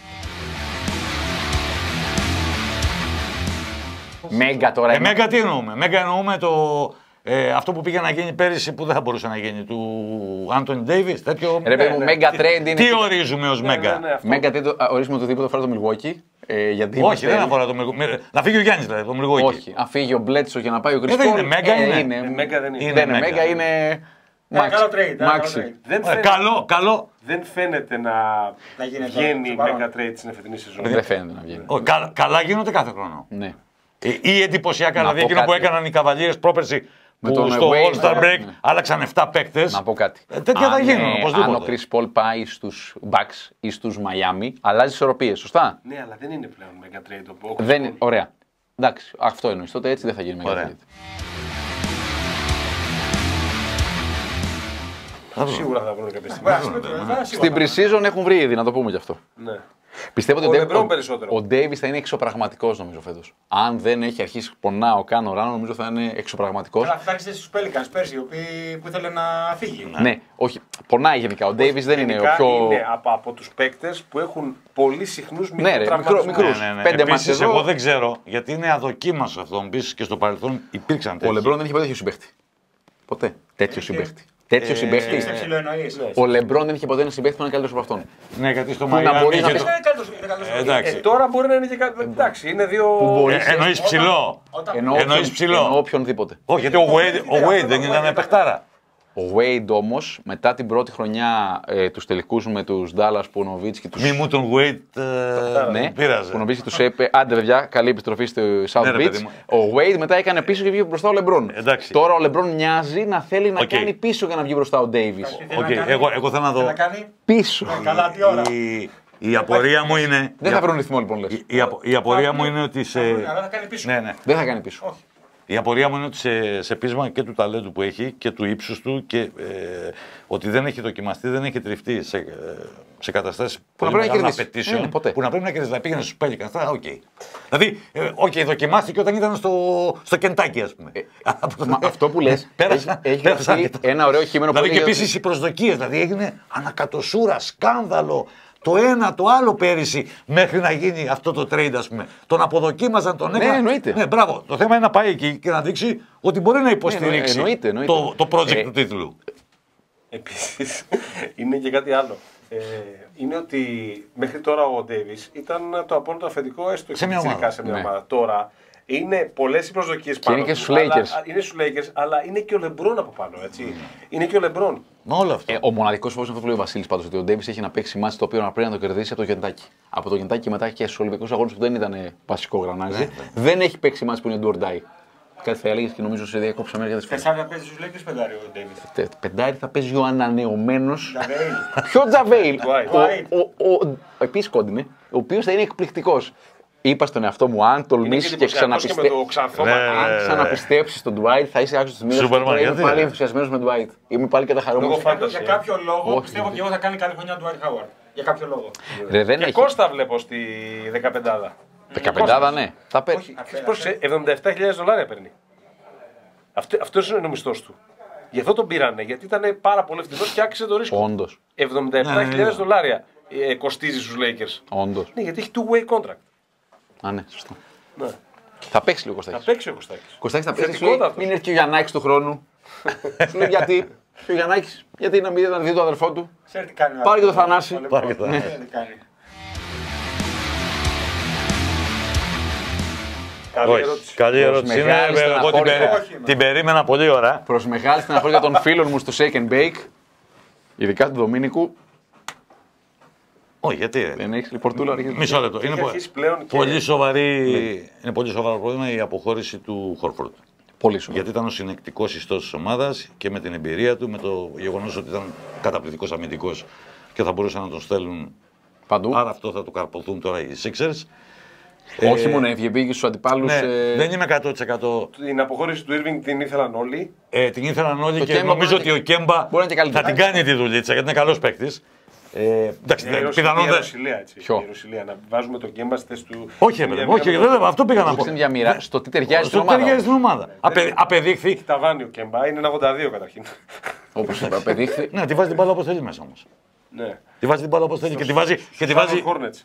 S3: Μέγκα τώρα.
S1: Ε,
S3: είναι-
S1: Μέγκα τι εννοούμε. Μέγκα εννοούμε το, ε, αυτό που πήγε να γίνει πέρυσι που δεν θα μπορούσε να γίνει. Του Άντονι Ντέιβις. Τέτοιο.
S3: Ρε παιδί μου,
S2: ναι.
S3: Μέγκα trade είναι.
S1: Τι ορίζουμε ως
S2: Ναι,
S1: Μέγκα.
S2: ναι, ναι, αυτό.
S3: Μέγκα trade ορίζουμε οτιδήποτε αφορά το Milwaukee. Ε, γιατί
S1: Όχι,
S3: είμαστε-
S1: δεν αφορά το Μιλγουόκι. Να φύγει ο Γιάννης δηλαδή, το Μιλγουόκι.
S3: Όχι. Αν φύγει ο Μπλέτσο για να πάει ο Chris
S1: Ε, δεν
S3: Paul,
S1: είναι Μέγκα, είναι.
S2: Ε, Μέγκα δεν είναι.
S1: Είναι
S3: Δεν είναι
S1: Μέγκα.
S3: Μέγκα, είναι.
S4: Ένα καλό trade, ένα καλό
S3: Μάξι.
S4: trade.
S2: Δεν
S1: Ε,
S2: φαίνεται,
S1: καλό, καλό.
S2: δεν φαίνεται να,
S4: Να γίνει
S2: βγαίνει η
S4: αυτό,
S2: Μέγκα trade στην εφετινή σεζόν.
S3: Δεν φαίνεται να βγαίνει.
S1: Ο, κα- καλά γίνονται κάθε χρόνο.
S3: Ναι.
S1: Ε, ή εντυπωσιακά,
S3: Να
S1: δηλαδή
S3: πω
S1: εκείνο που
S3: κάτι.
S1: έκαναν οι Καβαλιέρες πρόπερση
S3: Με
S1: που
S3: τον
S1: στο
S3: Wade,
S1: All-Star Break
S3: ναι.
S1: άλλαξαν επτά παίκτες.
S3: Να πω κάτι.
S1: Ε, τέτοια θα
S3: Αν,
S1: γίνουν,
S3: ε,
S1: οπωσδήποτε.
S3: Αν ο Chris Paul πάει στους Bucks ή στους Miami, αλλάζει ισορροπίες, σωστά.
S2: Ναι, αλλά δεν είναι πλέον Μέγκα trade. ο- ο-
S3: Δεν είναι. Ωραία. Εντάξει, αυτό εννοείς. Τότε έτσι δεν θα γίνει
S1: Ωραία.
S3: μεγάλη.
S2: Σίγουρα θα βρουν κάποια στιγμή.
S3: Στην pre-season έχουν βρει ήδη, να το πούμε κι αυτό.
S2: Ναι.
S3: Πιστεύω
S2: Ο
S3: ότι
S2: LeBron
S3: ο,
S2: περισσότερο.
S3: ο Davis θα είναι εξωπραγματικός νομίζω φέτος. Αν δεν έχει αρχίσει πονάω, κάνω ράνο, νομίζω θα είναι εξωπραγματικός.
S4: Αλλά αυτά άρχισε στους Pelicans πέρσι, οι οποίοι που ήθελε να φύγει.
S3: Ναι, όχι, πονάει γενικά. Ο Davis δεν είναι ο
S2: Γενικά
S3: πιο.
S2: είναι από, από τους παίκτες που έχουν πολύ συχνούς
S3: Ναι, ρε,
S2: μικροτραυματισμούς.
S3: μικρό- μικρούς.
S1: Ναι, ναι, ναι.
S3: Πέντε
S1: Επίσης,
S3: μάτς εδώ.
S1: εγώ δεν ξέρω, γιατί είναι αδοκίμαστο αυτό. Μου πεις και στο παρελθόν υπήρξαν
S3: Ο
S1: τέτοιοι.
S3: Λεμπρόν δεν είχε ποτέ τέτοιο συμπαίχτη. Ποτέ. Τέτοιο συμπαίχτη. Τέτοιο
S1: Ε,
S3: συμπαίχτη.
S4: Σε ψηλό εννοείς.
S3: Ο Λεμπρόν δεν είχε ποτέ ένα συμπαίχτη που είναι καλύτερο από αυτόν.
S1: Ναι, γιατί στο
S3: Που να
S1: Μαϊάμι
S3: μπορεί να
S1: είχε
S3: πεις-
S1: το-
S4: Είναι καλύτερος, είναι καλύτερος.
S1: Ε, εντάξει.
S2: Ε, τώρα μπορεί να είναι και κάτι. Εντάξει, είναι δύο.
S3: Που μπορεί-
S1: Ε, εννοείς ψηλό.
S4: Όταν-
S3: Εννοώ
S1: Εννοείς
S3: όποιον-
S1: ψηλό.
S3: εννοώ οποιονδήποτε.
S1: Όχι, γιατί ο Wade, ο Wade δεν ήταν παιχτάρα.
S3: Ο Wade όμως, μετά την πρώτη χρονιά ε, τους τελικούς με τους Dallas που ο Νοβίτσκι τους...
S1: Μη μου τον Wade ε,
S3: Ναι,
S1: πείραζε.
S3: που ο Νοβίτσκι τους είπε, άντε παιδιά, καλή επιστροφή στο South
S1: Ναι, ρε,
S3: Beach.
S1: παιδί μου.
S3: Ο Wade μετά έκανε πίσω και βγήκε μπροστά ο Λεμπρόν.
S1: Εντάξει.
S3: Τώρα ο Λεμπρόν μοιάζει να θέλει να
S1: Οκ.
S3: κάνει πίσω για να βγει μπροστά ο Davis.
S4: Τι θέλει
S1: Οκ,
S4: να κάνει,
S1: εγώ- εγώ θέλω να δω-
S4: τι θέλει κάνει.
S3: Πίσω.
S4: Ε, Καλά, τι ώρα.
S1: Η, η απορία μου είναι.
S3: Δεν
S1: η
S3: θα
S1: απο-
S3: βρουν ρυθμό λοιπόν λες.
S1: η, η απο- η απορία μου είναι ότι σε.
S4: Αλλά θα κάνει πίσω.
S1: Ναι, ναι.
S3: Δεν θα κάνει πίσω.
S4: Όχι.
S1: Η απορία μου είναι ότι σε, σε πείσμα και του ταλέντου που έχει και του ύψους του και ε, ότι δεν έχει δοκιμαστεί, δεν έχει τριφτεί σε, ε, σε καταστάσεις πολύ
S3: να πρέπει να
S1: μεγάλων
S3: κερδίσει.
S1: απαιτήσεων.
S3: Ναι, ναι, ποτέ.
S1: Που να πρέπει να κερδίσει. Να πήγαινε στους Pelicans. Αυτά, οκ. Δηλαδή, ε, οκ, δοκιμάστηκε όταν ήταν στο, στο Κεντάκι, ας πούμε.
S3: Μα αυτό που λες,
S1: Πέρασα-
S3: έχει, έχει
S1: πέρασα
S3: γραφτεί
S1: αρκετά.
S3: ένα ωραίο κείμενο που
S1: Δηλαδή και
S3: έλεγε
S1: επίση οι προσδοκίες. Δηλαδή έγινε ανακατοσούρα, σκάνδαλο. Το ένα, το άλλο πέρυσι, μέχρι να γίνει αυτό το trade, ας πούμε. Τον αποδοκίμαζαν, τον έκαναν.
S3: εννοείται.
S1: Ναι, μπράβο. Το θέμα είναι να πάει εκεί και να δείξει ότι μπορεί να υποστηρίξει
S3: εννοείται, εννοείται.
S1: το, το project
S3: Ε,
S1: του τίτλου.
S2: Επίσης, είναι και κάτι άλλο. Ε, είναι ότι μέχρι τώρα ο Ντέιβις ήταν το απόλυτο αφεντικό έστω
S1: Σε
S2: και
S1: μια ομάδα.
S2: πιτσιρικά σε μια
S3: Ναι.
S2: ομάδα. Τώρα είναι πολλές οι προσδοκίες πάνω
S3: είναι και
S2: του,
S3: στους
S2: αλλά-
S3: Lakers.
S2: Είναι στους Lakers, αλλά είναι και ο Λεμπρόν από πάνω. Έτσι. Είναι και ο Λεμπρόν.
S1: Με όλο αυτό.
S3: Ε, ο μοναδικό φόβο είναι αυτό που λέει ο Βασίλη πάντω, ότι ο Ντέβι έχει να παίξει μάτι το οποίο να πρέπει να το κερδίσει από το Γεντάκι. Από το Γεντάκι μετά και στου Ολυμπιακού Αγώνε που δεν ήταν ε, βασικό γρανάζι, δεν έχει παίξει μάτι που είναι do or die. Κάτι θα έλεγε και νομίζω σε διακόψαμε για τι φορέ.
S4: Τεσσάρι θα παίζει στους Lakers, πεντάρι ο Ντέιβις.
S3: Πεντάρι θα παίζει ο ανανεωμένο.
S4: Τζαβέιλ.
S3: Ποιο Τζαβέιλ!
S2: Dwight.
S3: Επίση κόντινε, ο οποίο θα είναι εκπληκτικό. Είπα στον εαυτό μου, αν τολμήσει και
S2: εντυπωσιακός και με
S3: ξαναπιστέψει.
S2: το ξανθό
S1: Ναι,
S2: μαλλί.
S3: Αν ξαναπιστέψει στον Dwight, θα είσαι άξιο τη μοίρα.
S1: Σούπερμαν,
S3: Είμαι
S1: γιατί,
S3: πάλι
S1: ρε?
S3: ενθουσιασμένο με Dwight. Είμαι πάλι
S2: Λόγω
S3: καταχαρούμενο.
S2: φάνταση.
S4: Για κάποιο λόγο
S3: Όχι,
S4: πιστεύω
S3: όχι.
S4: και εγώ θα κάνει καλή χρονιά του Dwight Howard. Για κάποιο λόγο.
S3: Ρε, δεν
S2: Και
S3: έχει.
S2: Κώστα βλέπω στη δεκαπεντάδα.
S3: δεκαπεντάδα, ναι. Θα παίρνει.
S2: Όχι, πρόσεξε, εβδομήντα επτά χιλιάδες δολάρια παίρνει. Αυτό αυτός είναι ο μισθός του. Γι' αυτό τον πήρανε, γιατί ήταν πάρα πολύ ευτυχώς και άξιζε το ρίσκο.
S3: Όντω.
S2: εβδομήντα επτά χιλιάδες
S1: Ναι, ναι, ναι.
S2: δολάρια ε, κοστίζει στους Lakers.
S3: Όντω.
S2: Ναι, γιατί έχει two-way contract.
S3: Α, ναι, σωστό.
S2: Ναι.
S3: Θα παίξει λίγο
S2: Θα
S3: Κωστάκη.
S2: παίξει ο Κωστάκης.
S3: Κωστάκη θα παίξει. Σου λέει,
S2: Θετικότατος.
S3: μην έρθει και ο Γιαννάκη του χρόνου. Σου λέει γιατί. Και ο Γιαννάκη, γιατί να μην να δει το αδερφό του.
S4: Ξέρει τι κάνει. ο
S3: Πάρε και το
S4: άλλος.
S3: Θανάση.
S4: Ο
S1: Πάρε και
S4: Λεμπρόν.
S1: το
S4: Ναι, τι κάνει.
S2: Καλή
S1: Όχι,
S2: ερώτηση.
S1: καλή
S3: Προς
S1: ερώτηση. Είναι,
S3: μεγάλη
S1: εγώ την,
S3: στεναχώρια.
S1: περί- την περίμενα πολύ ώρα.
S3: Προ μεγάλη στεναχώρια των φίλων μου στο Shake and Bake, ειδικά του Δομήνικου,
S1: Όχι, γιατί. ρε.
S3: δεν έχει πορτούλα αρχίζει.
S1: Μισό λεπτό. Είναι
S2: Έχει
S1: πο-
S2: αρχίσει πλέον και-
S1: πολύ, σοβαρή, είναι πολύ σοβαρό πρόβλημα η αποχώρηση του Χόρφορντ.
S3: Πολύ σοβαρό.
S1: Γιατί ήταν ο συνεκτικό ιστό τη ομάδα και με την εμπειρία του, με το γεγονό ότι ήταν καταπληκτικό αμυντικό και θα μπορούσαν να τον στέλνουν.
S3: Παντού.
S1: Άρα αυτό θα το καρποθούν τώρα οι Sixers.
S3: Όχι
S1: Ε,
S3: μόνο έφυγε, πήγε στου αντιπάλου.
S1: Ναι, δεν είμαι εκατό τοις εκατό.
S2: Την αποχώρηση του Irving την ήθελαν όλοι.
S1: Ε, την ήθελαν όλοι
S3: Το
S1: και
S3: Κέμπα
S1: νομίζω
S3: μπορεί
S1: ότι
S3: να-
S1: ο Κέμπα
S3: μπορεί να είναι και
S1: θα
S3: καλύτερα.
S1: την κάνει τη δουλίτσα γιατί είναι καλό παίκτη. Ε, εντάξει,
S2: Ε,
S1: δεν-
S2: η Ρωσιλία,
S1: πιθανόν
S2: η
S1: δεν.
S2: Ρωσιλία, έτσι.
S3: Ποιο?
S2: Η Ρωσιλία, να βάζουμε το Γκέμπα στη θέση του.
S1: Όχι, έπρεπε. Όχι, δεν δεν- αυτό πήγα να πω.
S3: Στην διαμήρα, στο τι ταιριάζει στην
S1: Στο
S3: ομάδα.
S1: ταιριάζει στην ομάδα. Απε- Απεδείχθη.
S2: Τα βάνει ο Κέμπα, είναι ένα ογδόντα δύο καταρχήν.
S3: Όπω είπα, απεδείχθη.
S1: Ναι, τη βάζει την μπάλα όπω θέλει μέσα όμω.
S2: Ναι.
S1: Τη βάζει την μπάλα όπω θέλει και τη βάζει. Και τη βάζει...
S2: Hornets.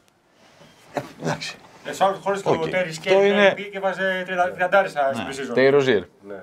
S1: Εντάξει.
S4: Ε, Σε άλλους χώρες και
S1: Οκ.
S4: ο Τέρι
S1: Αυτό
S4: Σκέλ
S1: είναι-
S4: πήγε και βάζε τριάντα στην pre-season.
S3: Τέι Ροζίρ.
S2: Ναι.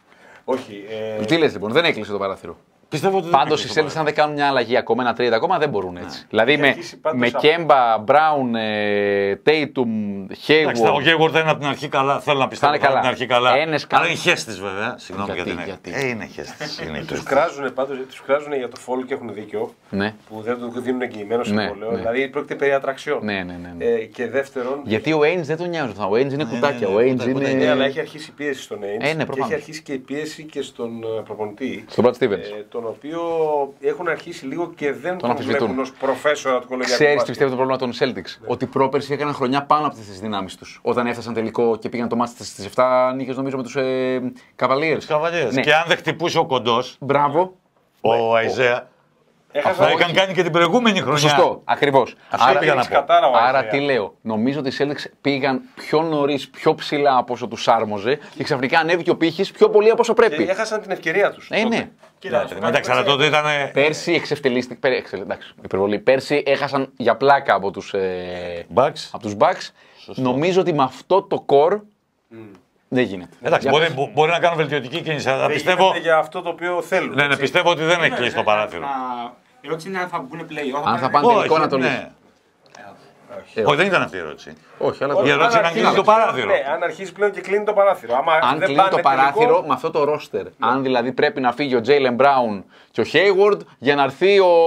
S2: Όχι. Ε,
S3: Τι λε λοιπόν, δεν έκλεισε το παράθυρο.
S1: Πιστεύω ότι δεν
S3: Πάντω οι
S1: πήγε στο
S3: Celtics, αν δεν κάνουν μια αλλαγή ακόμα, ένα trade ακόμα, δεν μπορούν έτσι. Δηλαδή
S2: Έχει
S3: με,
S2: αρχίσει πάντως
S3: με
S2: από-
S3: Κέμπα, Μπράουν, ε, Τέιτουμ,
S1: Εντάξει, ο
S3: Hayward.
S1: Γκέγορ θα είναι από την αρχή καλά. Θέλω να πιστεύω
S3: είναι
S1: ότι θα είναι
S3: καλά.
S1: από την αρχή καλά.
S3: Ένες
S1: Αλλά
S3: καλά.
S1: είναι χέστη βέβαια. Συγγνώμη
S3: Γιατί,
S1: γιατί, είναι.
S3: γιατί?
S1: Ε, είναι χέστη. Είναι
S2: Του
S1: χέστης.
S2: κράζουν πάντως, τους κράζουν για το φόλ και έχουν δίκιο.
S3: Ναι.
S2: Που δεν του δίνουν εγγυημένο
S3: Ναι,
S2: συμβόλαιο.
S3: ναι.
S2: Δηλαδή πρόκειται περί ατραξιών.
S3: Ναι, ναι, ναι, ναι.
S2: Ε, και δεύτερον.
S3: Γιατί ο Ainge δεν τον νοιάζει αυτό. Ο Ainge είναι κουτάκια.
S1: ναι,
S3: Ο
S1: ναι,
S3: Ainge
S1: κουτάκια,
S3: είναι.
S1: κουτάκια.
S2: Ναι, αλλά έχει αρχίσει η πίεση στον Ainge
S3: Ε, ναι,
S2: και
S3: προφανώς.
S2: έχει αρχίσει και η πίεση και στον ε, προπονητή.
S3: Στον Brad Stevens.
S2: Ε, τον οποίο έχουν αρχίσει λίγο και δεν τον
S3: αμφισβητούν.
S2: βλέπουν ως προφέσορα του κολεγιακού
S3: Ξέρει τι
S2: μπάσκετ.
S3: πιστεύω το πρόβλημα των Celtics. Ότι πρόπερση έκαναν χρονιά πάνω από τι δυνάμει του. Όταν έφτασαν τελικό και πήγαν το μάτι στι επτά νίκε, νομίζω, με του ε, Cavaliers.
S1: Τους Καβαλιέρες.
S3: Ναι.
S1: Και αν δεν χτυπούσε ο κοντό,
S3: Μπράβο.
S1: ο Αϊζέα,
S2: Έχασαν
S1: θα είχαν κάνει και την προηγούμενη χρονιά.
S3: Σωστό, ακριβώ.
S1: Αυτό
S3: Άρα,
S1: πήγα να πω.
S2: κατάρα ο
S3: άρα
S2: Αϊζέα.
S3: τι λέω. Νομίζω ότι οι Celtics πήγαν πιο νωρί, πιο ψηλά από όσο του άρμοζε και ξαφνικά ανέβηκε ο πύχη πιο πολύ από όσο
S2: Και
S3: πρέπει.
S2: έχασαν την ευκαιρία του.
S3: Ε, ναι.
S4: Κοίτα,
S1: Ναι, εντάξει, αλλά τότε ήταν.
S3: Πέρσι εξευτελίστηκε. πέρ- εξε- εντάξει, υπερβολή. Πέρσι έχασαν για πλάκα από του ε,
S1: Bucks.
S3: από τους Bucks. Νομίζω ότι με αυτό το core Δεν γίνεται.
S1: Εντάξει, μπορεί, μπο- μπορεί να κάνουν βελτιωτική κίνηση, αλλά
S2: Δεν
S1: πιστεύω.
S2: γίνεται για αυτό το οποίο θέλουν.
S1: Ναι, ναι,
S2: έτσι.
S1: πιστεύω ότι δεν έχει
S4: Ναι,
S1: κλείσει το
S4: ναι,
S1: παράθυρο.
S4: να- Η ερώτηση είναι αν θα μπουν play.
S3: Αν θα πάνε τελικό να το λύσουν.
S1: ναι.
S3: Ε,
S1: Όχι, δεν ήταν αυτή η ερώτηση.
S3: Όχι, αλλά
S1: Η ερώτηση
S2: Αν
S1: είναι να
S2: αρχίζει
S1: κλείσει το
S2: πλέον-
S1: παράθυρο.
S2: Ναι, αν αρχίζει πλέον και κλείνει το παράθυρο. Άμα
S3: αν
S2: δεν
S3: κλείνει
S2: πάνε
S3: το
S2: τελικό,
S3: παράθυρο με αυτό το ρόστερ. Αν δηλαδή πρέπει να φύγει ο Τζέιλεν Μπράουν και ο Hayward για να έρθει ο.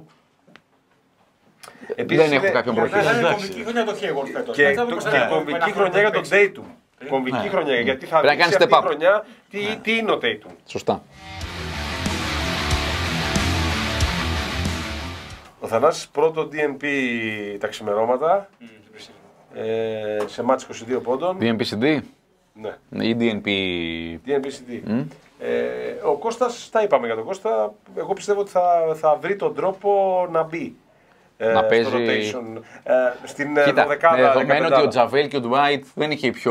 S2: Επίσης
S3: δεν έχω
S2: είναι-
S3: κάποιον
S2: για-
S3: προχείρι.
S4: Θα είναι
S1: Εντάξει.
S4: κομβική χρονιά το Hayward φέτος.
S2: Και,
S4: Μετά
S2: το,
S4: το
S2: και
S4: Κωνσταντίνο,
S2: κομβική
S4: ένα
S2: χρονιά για τον
S4: παίξει.
S2: Tatum. Κομβική
S1: Ναι.
S2: χρονιά. Γιατί θα
S3: Πρέπει να
S2: δείξει
S3: κάνει
S2: αυτή
S3: step
S2: η
S3: up.
S2: χρονιά τι, τι είναι ο Tatum.
S3: Σωστά.
S2: Ο Θανάσης πρώτο ντι εν πι τα ξημερώματα ε, σε μάτς είκοσι δύο πόντων.
S3: ντι εν πι σι ντι
S2: Ναι,
S3: ή ντι εν πι.
S2: ντι εν πι σι ντι. Ε, ο Κώστας, τα είπαμε για τον Κώστα, εγώ πιστεύω ότι θα, θα βρει τον τρόπο να μπει. Ε,
S3: Να
S2: στο
S3: παίζει-
S2: rotation, ε, στην ε,
S3: Κοίτα,
S2: δωδεκάδα,
S3: με δεδομένο ότι ο
S2: δεκαπεντάδα.
S3: Τζαβέλ και ο Ντουάιτ δεν είναι και οι πιο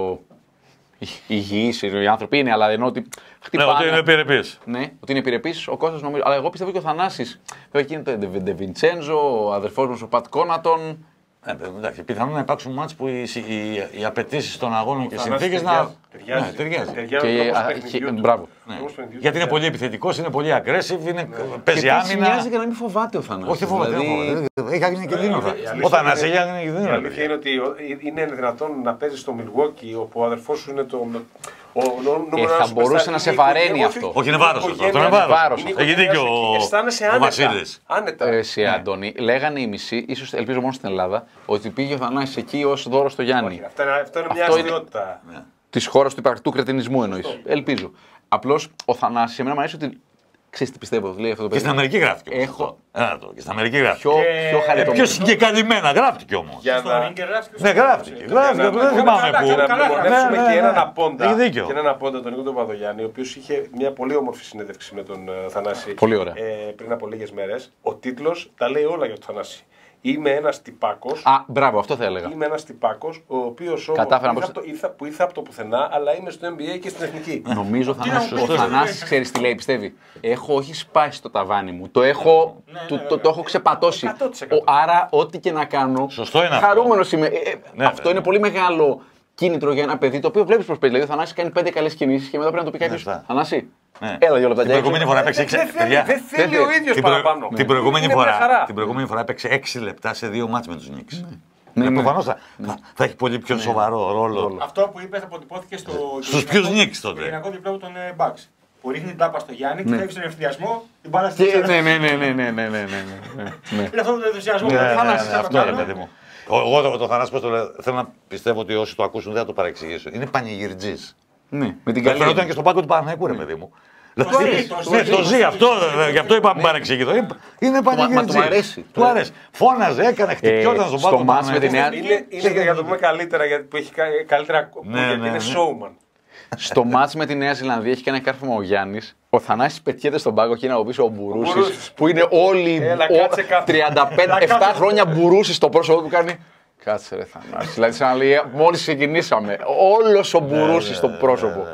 S3: υγιείς οι άνθρωποι, είναι, αλλά ενώ ότι
S1: Ναι,
S3: χτυπάνε.
S1: ότι είναι επιρρεπής.
S3: Ναι, ότι είναι επιρρεπής ο Κώστας νομίζω. Αλλά εγώ πιστεύω και ο Θανάσης. Βέβαια εκεί είναι το Ντεβιντσέντζο, ο αδερφός μας ο Πατ Κόνατον.
S1: Ε, εντάξει, πιθανόν να υπάρξουν μάτς που οι, οι, οι απαιτήσει των αγώνων και οι
S2: Θανάσης
S1: συνθήκες να.
S2: ταιριάζει.
S1: Ναι, ταιριάζει.
S2: Ταιριάζει
S3: Και,
S2: ο τρόπος
S3: α,
S2: παιχνιδιού
S3: και-
S2: του.
S3: μπράβο.
S1: Ναι.
S2: Ο τρόπος παιχνιδιού
S1: Γιατί
S2: του
S1: είναι πολύ επιθετικός, είναι πολύ aggressive, είναι, παίζει
S3: Και επίσης
S1: άμυνα.
S3: μοιάζει και να μην φοβάται ο Θανάσης.
S1: Όχι, δεν φοβάται.
S3: Δηλαδή,
S1: δεν φοβάται. Έχει γίνει κινδύνο.
S2: Η αλήθεια
S1: Ο Θανάσης
S2: είναι-
S1: έχει γίνει
S2: Η
S1: κινδύνο.
S2: αλήθεια είναι ότι ο- είναι δυνατόν να παίζει στο Milwaukee όπου ο αδερφός σου είναι το. Ο, ο, νούμερο
S3: θα
S2: ένας
S3: μπορούσε
S2: superstar.
S3: να σε
S2: Είναι
S3: βαραίνει
S2: οικογένεια-
S3: αυτό.
S1: Όχι, είναι βάρος αυτό.
S2: οικογένεια-
S1: Αυτό είναι
S3: βάρος.
S1: βάρος.
S2: είναι
S1: Έχει
S2: οικογένεια
S1: δίκιο
S2: σου
S1: ο,
S2: και αισθάνεσαι
S1: ο
S2: άνετα.
S1: Βασίλης.
S2: Άνετα.
S3: Ε, Εσύ, Αντώνη, λέγανε οι μισοί, ίσως ελπίζω μόνο στην Ελλάδα, ότι πήγε ο Θανάσης εκεί ως δώρο στο Γιάννη.
S2: Αυτό είναι, αυτό είναι μια
S3: Αυτό είναι-
S2: αστείωτα.
S3: Τη χώρα του υπαρκτού κρετινισμού εννοείς. Ελπίζω. Απλώς ο Θανάσης, εμένα μου αρέσει ότι. Ξέρεις τι πιστεύω, λέει αυτό το
S1: Και στην
S3: παιδί.
S1: Αμερική γράφτηκε. όμως
S3: Έχω-
S1: αυτό. Έλα το, και στην Αμερική γράφτηκε.
S3: Πιο,
S4: Και-
S3: πιο
S1: Ε,
S3: χαριτωμένο.
S1: πιο συγκεκαλυμμένα γράφτηκε όμως.
S2: Για
S4: Στο
S2: να,
S4: Ringer γράφτηκε.
S1: Ναι, γράφτηκε. Γράφτηκε.
S2: να-
S1: Δεν θυμάμαι
S4: καλά,
S1: πού.
S2: για να
S4: καλά,
S2: μνημονεύσουμε
S1: ναι, ναι,
S2: και
S1: ναι.
S2: έναν απόντα.
S1: Έχει δίκιο.
S2: Και έναν απόντα, τον Νίκο τον Παδογιάννη, ο οποίος είχε μια πολύ όμορφη συνέντευξη με τον ε, Θανάση.
S3: Πολύ ωραία.
S2: Ε, πριν από λίγες μέρες. Ο τίτλος τα λέει όλα για τον Θανάση. Είμαι ένας τυπάκος.
S3: Α, μπράβο, αυτό θα έλεγα.
S2: Είμαι ένας τυπάκος, ο οποίος όμως
S3: Κατάφερα να
S2: ήρθε
S3: πω-
S2: από το- ήρθα- που ήρθε από το πουθενά, αλλά είμαι στο N B A και στην Εθνική.
S3: Νομίζω ο Θανάσης,
S4: να
S3: ο
S4: πω,
S3: Θανάσης
S4: σωστό.
S3: ξέρεις τι λέει, πιστεύει. Έχω όχι σπάσει το ταβάνι μου, το έχω,
S4: Ναι,
S3: το,
S4: ναι,
S3: το,
S4: βέβαια.
S3: το έχω ξεπατώσει.
S2: εκατό τοις εκατό.
S3: Ο, άρα, ό,τι και να κάνω,
S1: Σωστό είναι αυτό.
S3: χαρούμενος είμαι. Ε, ε,
S1: Ναι,
S3: αυτό
S1: βέβαια.
S3: είναι πολύ μεγάλο κίνητρο για ένα παιδί το οποίο βλέπεις πως παίζει. Δηλαδή, ο Θανάσης κάνει πέντε καλές κινήσεις και μετά πρέπει να του πει κάποιος
S1: αυτά.
S3: Θανάση,
S1: Ναι.
S3: έλα δύο λεπτά.
S1: Την προηγούμενη φορά έπαιξε
S2: Δεν
S1: έξι
S2: θέλει,
S1: παιδιά.
S2: δεν θέλει ο ίδιος
S1: Την, προ-
S2: παραπάνω.
S1: την προηγούμενη
S2: Είναι μια
S1: φορά,
S2: χαρά.
S1: την προηγούμενη φορά έπαιξε έξι λεπτά σε δύο μάτς με τους Knicks.
S3: Ναι,
S1: Ε,
S3: ναι.
S1: προφανώς θα, θα, θα έχει πολύ πιο σοβαρό ρόλο.
S4: Αυτό που είπε αποτυπώθηκε στο.
S1: Στους
S4: το
S1: ποιους
S4: γυναικό-
S1: Knicks τότε?
S4: Το γυναικό διπλό από τον ε, Bucks. Που ρίχνει την τάπα στο Γιάννη και
S3: Ναι.
S4: φεύγει στον ευθυδιασμό, την μπάλα στη
S3: Και- Ναι, ναι, ναι, ναι, ναι, ναι, ναι, ναι, ναι, ναι.
S4: Είναι αυτό το ενθουσιασμό.
S1: Ναι, ναι, ναι,
S4: Θανάση,
S1: ναι,
S4: θα το
S1: αυτό είναι,
S4: κάνω.
S1: παιδί μου. Ο- Εγώ το, το Θανάση, πώς το λέω, θέλω να πιστεύω ότι όσοι το ακούσουν δεν θα το παρεξηγήσω. Είναι πανηγυρτζής.
S3: Ναι, με την
S1: Φαινόταν
S3: καλή.
S1: και στον πάγκο του Παναθηναϊκού, ρε παιδί μου.
S4: ζει,
S1: Δηλαδή,
S4: το ζει,
S1: ναι,
S4: το
S1: το ζει
S4: ζει.
S1: αυτό, ε, γι' αυτό είπαμε παρεξηγητό. Είναι- Είναι
S3: μα
S1: πανηγυρτζής.
S3: του αρέσει.
S1: Του αρέσει. Φώναζε, έκανε, χτυπιόταν στον
S3: στο
S1: πάγκο του
S3: μάτς με την
S1: Παναθηναϊκού.
S3: Νέα-
S2: Είναι, είναι για να το πούμε καλύτερα, γιατί που έχει κα- καλύτερα ακούγεται,
S1: Ναι, ναι,
S2: είναι
S1: ναι.
S2: showman.
S3: Στο μάτς με τη Νέα Ζηλανδία έχει κάνει ένα κάρφωμα ο Γιάννης. Ο Θανάσης πετιέται στον πάγκο και είναι από πίσω ο Μπουρούσης.
S2: Μπουρούσης.
S3: Που είναι όλοι
S2: Έλα,
S3: ο-
S2: κάτσε κάτω.
S3: τριάντα πέντε
S4: Έλα,
S3: επτά
S4: κάτσε.
S3: χρόνια Μπουρούσης στο πρόσωπο του κάνει. Κάτσε ρε Θανάση. Δηλαδή σαν να λέει μόλις ξεκινήσαμε. Όλος ο Μπουρούσης στο πρόσωπο.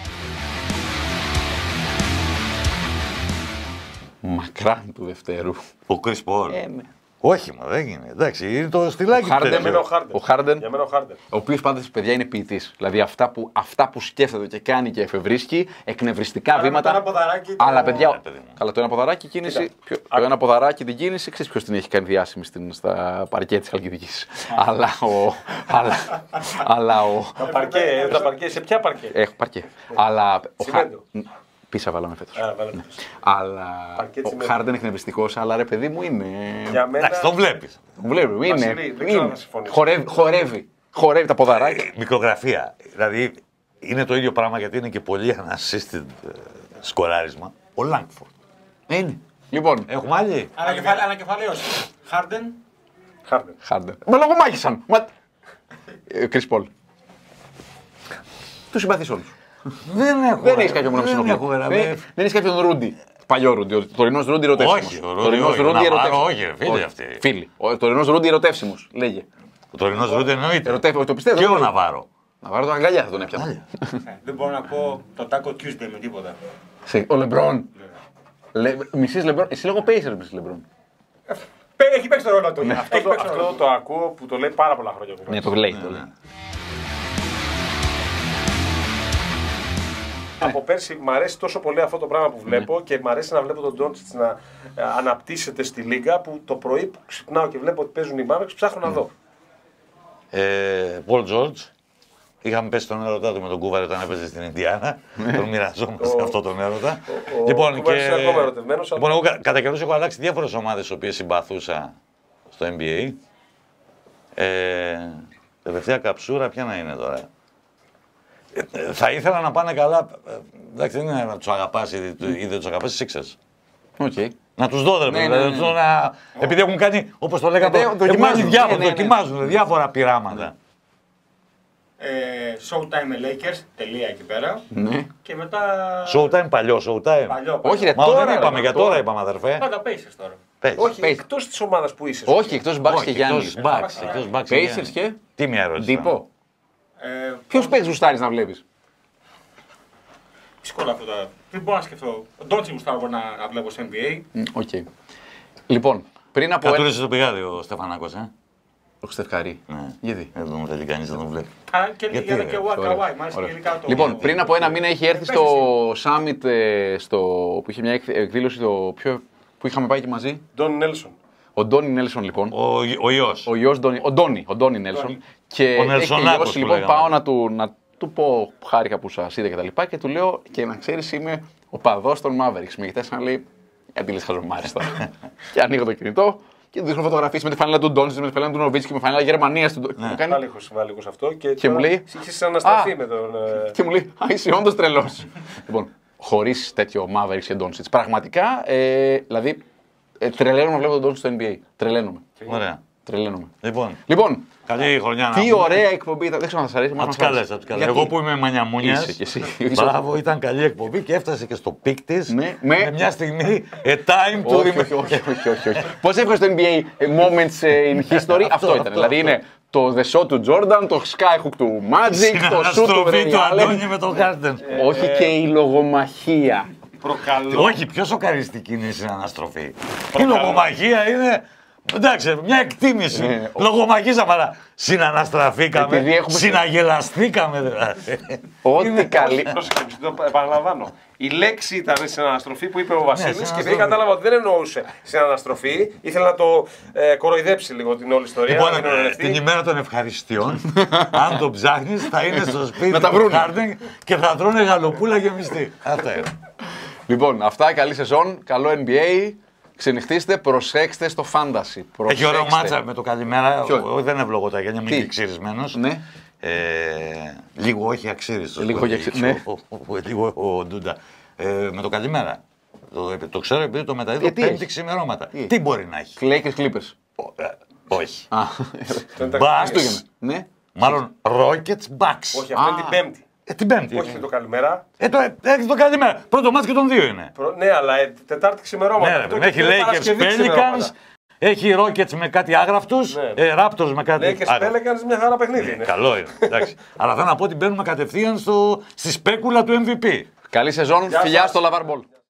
S3: Μακράν του Δευτέρου.
S1: Ο Chris Paul.
S3: Ε, ναι.
S1: Όχι, μα δεν είναι. Εντάξει, είναι το στυλάκι του
S3: Χάρντεν,
S2: Για μένα ο
S1: τέτοιο.
S2: Χάρντεν.
S3: Ο Χάρντεν.
S2: Για μένα ο Χάρντεν.
S3: Ο οποίο πάντα παιδιά είναι ποιητή. Δηλαδή αυτά που, αυτά που σκέφτεται και κάνει και εφευρίσκει, εκνευριστικά
S4: Άρα με
S3: βήματα.
S4: το ένα ποδαράκι το-
S3: Αλλά παιδιά,
S1: Ναι, παιδί μου.
S3: καλά, το ένα ποδαράκι κίνηση.
S2: Κοίτα.
S3: Ποιο, το ένα ποδαράκι την κίνηση, ξέρει ποιο την έχει κάνει διάσημη στην, στα παρκέ τη Χαλκιδική. αλλά ο. αλλά, αλλά ο.
S2: Τα παρκέ, τα παρκέ, σε ποια παρκέ.
S3: Έχω παρκέ. αλλά. Ο Χα-
S2: Τσιμέντο.
S3: Πίσα βάλαμε φέτο.
S2: Α, βάλαμε.
S3: Αλλά.
S2: Παρκέ
S3: Ο
S2: τσιμέντο.
S3: Χάρντεν εκνευριστικό, αλλά ρε παιδί μου είναι.
S2: Για μένα.
S1: Εντάξει, το βλέπει.
S3: Βλέπουμε, είναι.
S2: Βασίλη, δεν ξέρω
S3: είναι.
S2: αν συμφωνήσω.
S3: Χορεύει, χορεύει. Χορεύει τα ποδαράκια.
S1: Μικρογραφία. Δηλαδή είναι το ίδιο πράγμα γιατί είναι και πολύ unassisted ε, σκοράρισμα. Ο Λάγκφορντ.
S3: Είναι. Λοιπόν,
S1: Έχουμε άλλη.
S4: Ανακεφαλ- Ανακεφαλαίωση. Χάρντεν.
S2: Χάρντεν.
S3: Χάρντεν. Μα λόγω μάχησαν. Μα... Κρις Πολ. Του συμπαθείς όλους.
S1: Δεν έχω.
S3: Δεν έχει κάποιον που να
S1: Δεν
S3: μην
S1: έχω, ρε,
S3: συνοχλεί.
S1: με-
S3: Δεν έχει κάποιον Ρούντι. Παλιό Ρούντι. Ο τωρινός Ρούντι ερωτεύσιμος.
S1: Όχι, ο Ρούντι όχι. Ο Ναβάρο όχι, ρε, φίλοι αυτοί.
S3: Φίλοι. Ο τωρινός Ρούντι ερωτεύσιμος. Λέγε.
S1: Ο τωρινό Ρούντε εννοείται.
S3: Ερωτεύει, το πιστεύω.
S1: Και ο
S3: δεν
S1: Ναβάρο.
S3: Να βάλω τον αγκαλιά θα τον έπιανα.
S4: Ε, Δεν μπορώ να πω το Taco Tuesday με τίποτα.
S3: Σε- Ο Λεμπρόν. Μισής Λεμπρόν. Εσύ λέγω Pacers μισής Λεμπρόν.
S4: Πέ- Έχει παίξει το ρόλο του.
S2: Αυτό,
S4: Έχει
S2: το,
S4: παίξει το ρόλο
S2: αυτό
S4: του.
S2: το ακούω που το λέει πάρα πολλά χρόνια.
S3: Ναι, το λέει. το λέει.
S2: από πέρσι μου αρέσει τόσο πολύ αυτό το πράγμα που βλέπω και μου αρέσει να βλέπω τον Ντόντσιτς να ε, αναπτύσσεται στη Λίγκα που το πρωί που ξυπνάω και βλέπω ότι παίζουν οι Mavericks ψάχνω να δω.
S1: Πολ Τζόρτζ. Είχαμε πέσει τον έρωτά του με τον Κούβαρη όταν έπαιζε στην Ινδιάνα. Τον μοιραζόμαστε αυτό τον έρωτα. Λοιπόν, και...
S2: ακόμα ερωτευμένος,
S1: λοιπόν, εγώ κατά καιρούς έχω αλλάξει διάφορες ομάδες τις οποίες συμπαθούσα στο N B A. Ε, τελευταία καψούρα, ποια να είναι τώρα. Ε, θα ήθελα να πάνε καλά. Ε, εντάξει, δεν είναι να τους αγαπάς ή, ή δεν τους αγαπάς, οι Sixers.
S3: Okay.
S1: Να τους δω, δηλαδή,
S3: ναι, ναι, ναι.
S1: να... επειδή έχουν κάνει, όπως το λέγαμε,
S3: ε, δοκιμάζουν,
S1: διάφορα,
S3: ναι, ναι, ναι.
S1: δοκιμάζουν διάφορα πειράματα.
S4: Ε, Showtime με Lakers, τελεία εκεί πέρα.
S3: Ναι.
S4: Και μετά.
S1: Showtime, παλιό Showtime.
S4: Παλιό, παλιό.
S3: Όχι, ρε,
S1: Μα
S3: τώρα,
S1: δεν είπαμε,
S3: ρε,
S1: για τώρα είπαμε, αδερφέ.
S4: Πάντα Pacers τώρα.
S1: Πες.
S2: Όχι,
S3: Pacers.
S2: εκτός της ομάδας που είσαι.
S3: Όχι, εκτός Bucks
S1: Όχι,
S3: και Γιάννης.
S1: εκτός Bucks, εκτός Bucks και
S3: Pacers
S1: Γιάννης.
S3: και.
S1: Τι μια ερώτηση.
S3: Ντύπο.
S4: Ε,
S3: Ποιος παίζει γουστάρεις να βλέπεις.
S4: Δύσκολα αυτό τώρα. Δεν μπορώ να σκεφτώ. Ο Ντόντσι γουστάρω να, να βλέπω στο N B A.
S3: Οκ. Λοιπόν, πριν από.
S1: Κατούρισε στο πηγάδι ο Στεφανάκος, ε.
S3: Ο Στεφκαρή.
S1: Ναι.
S3: Γιατί.
S1: Δεν τον θέλει κανείς να τον βλέπει.
S4: Α, και
S1: Γιατί,
S4: για
S1: ρε,
S4: και ο Καουάι. Μάλιστα
S3: Ωραία.
S4: γενικά το.
S3: Λοιπόν, πριν από ένα μήνα είχε έρθει
S4: Πες
S3: στο
S4: εσύ.
S3: Summit ε, στο, που είχε μια εκ- εκδήλωση το, ποιο, που είχαμε πάει και μαζί.
S2: Ντόν Νέλσον.
S3: Ο Ντόνι Νέλσον λοιπόν.
S1: Ο, ο ιός.
S3: Ο γιος Ντόνι, ο Ντόνι, ο Ντόνι Νέλσον. Και
S1: Ο
S3: έχει
S1: Νελσονάκος
S3: τελειώσει,
S1: που
S3: λοιπόν,
S1: λέγαμε.
S3: πάω να του, να του πω χάρηκα που σας είδα και τα λοιπά και του λέω και να ξέρεις είμαι ο παδός των Mavericks. Με κοιτάς να λέει γιατί λες χαζομάρες τώρα. Και ανοίγω το κινητό και του δείχνω φωτογραφίες με τη φανέλα του Ντόνιτς, με τη φανέλα του Νοβίτσκι, με τη φανέλα Γερμανίας. Του...
S1: Ναι.
S3: Κάνει...
S2: Πάλι έχω συμβάλει λίγο σε αυτό και,
S3: Και μου λέει-
S2: Είχες ανασταθεί
S3: Α.
S2: με τον. ε,
S3: Και μου λέει, Α, είσαι όντως τρελός. Λοιπόν, χωρίς τέτοιο Mavericks και Ντόνιτς. Πραγματικά, ε, δηλαδή, ε, τρελαίνομαι να βλέπω τον Ντόνιτς στο N B A. Τρελαίνομαι.
S1: Ωραία.
S3: Τρελαίνομαι.
S1: Λοιπόν,
S3: Λοιπόν,
S1: καλή χρονιά να
S3: τι
S1: πούμε.
S3: ωραία εκπομπή ήταν. Δεν ξέρω αν σας αρέσει.
S1: Από
S3: μας
S1: τις καλές,
S3: άρεσε.
S1: από τις καλές.
S3: Γιατί?
S1: Εγώ που είμαι μανιαμούνιας.
S3: Είσαι κι εσύ.
S1: Μπράβο, ήταν καλή εκπομπή και έφτασε και στο πικ της.
S3: Ναι, με-
S1: με μια στιγμή, a time to
S3: Όχι,
S1: remember.
S3: όχι, όχι, όχι, όχι, όχι. Πώς έβγαλε στο N B A moments ε, in history, αυτό ήταν.
S1: αυτό,
S3: Δηλαδή
S1: αυτό.
S3: είναι το The Shot του Jordan, το Skyhook του Magic, το Shoot του
S1: Συναναστροφή
S3: Ray
S1: του
S3: Allen.
S1: Αντώνη με τον Χάρντεν.
S3: Όχι και η λογομαχία.
S2: Προκαλώ.
S1: Όχι, πιο σοκαριστική είναι η συναναστροφή. Η λογομαχία είναι. Εντάξει, μια εκτίμηση.
S3: Ναι.
S1: Λογομαχήσαμε, αλλά συναναστραφήκαμε,
S3: Επειδή έχουμε-
S1: συναγελαστήκαμε δηλαδή.
S3: Ό,τι καλή.
S2: Πρόσεχε, το επαναλαμβάνω. Η λέξη ήταν συναναστροφή που είπε ο Βασίλης και
S1: συναναστροφή.
S2: επειδή κατάλαβα ότι δεν εννοούσε συναναστροφή, ήθελε να το ε, κοροϊδέψει λίγο την όλη ιστορία.
S1: Λοιπόν,
S2: να την
S1: ε,
S2: ονειρευτεί.
S1: την ημέρα των ευχαριστειών, αν το ψάχνεις, θα είναι στο σπίτι
S3: Να τα
S1: του
S3: βρούνε.
S1: Χάρντεν και θα τρώνε γαλοπούλα γεμιστή. Αυτά είναι.
S3: Λοιπόν, αυτά, καλή σεζόν, καλό N B A. Ξενυχτήστε, προσέξτε στο fantasy.
S1: Έχει ωραίο
S3: Προσέξτε.
S1: μάτσα με το καλημέρα.
S3: Ποιο?
S1: Εγώ δεν ευλογώ τα γένια, μην
S3: Τι?
S1: και ξυρισμένος.
S3: Ναι.
S1: Ε, λίγο όχι αξίριστος.
S3: Λίγο
S1: που
S3: όχι
S1: έλεγε
S3: αξί-
S1: ο- ο- ο- Λίγο ο Ντούντα. Ε, με το καλημέρα. Το, το ξέρω επειδή το μεταδίδω
S3: Γιατί
S1: πέμπτη
S3: έχει?
S1: ξημερώματα.
S3: Τι?
S1: Τι μπορεί να έχει.
S3: Lakers Clippers.
S1: Ο- ε, όχι.
S3: Α,
S2: Αυτό είναι τα
S1: Bucks.
S2: Χριστούγεννα.
S3: ναι.
S1: Μάλλον Rockets Bucks.
S2: Όχι, αυτό είναι
S3: Α.
S2: την Πέμπτη.
S1: Ε, την Πέμπτη.
S2: Όχι, είναι το καλημέρα.
S1: Ε, το, ε, έχει το καλημέρα. Πρώτο μάτς και των δύο είναι.
S2: Προ- Ναι, αλλά ε, Τετάρτη ξημερώματα.
S1: Ναι, ρε,
S2: Αυτό
S1: παιδί,
S2: και
S1: έχει
S2: είναι
S1: Lakers
S2: Παρασκευή
S1: Pelicans,
S2: ξημερώματα.
S1: έχει Rockets με κάτι άγραφτους,
S2: Ναι.
S1: ε, Raptors με κάτι
S2: Lakers
S1: άγραφτους.
S2: Pelicans μια χαρά παιχνίδι είναι.
S1: Καλό είναι. Εντάξει. Αλλά θέλω να πω ότι μπαίνουμε κατευθείαν στο, στη σπέκουλα του εμ βι πι.
S3: Καλή σεζόν,
S2: Γεια
S3: φιλιά
S2: σας.
S3: στο Lavar Ball.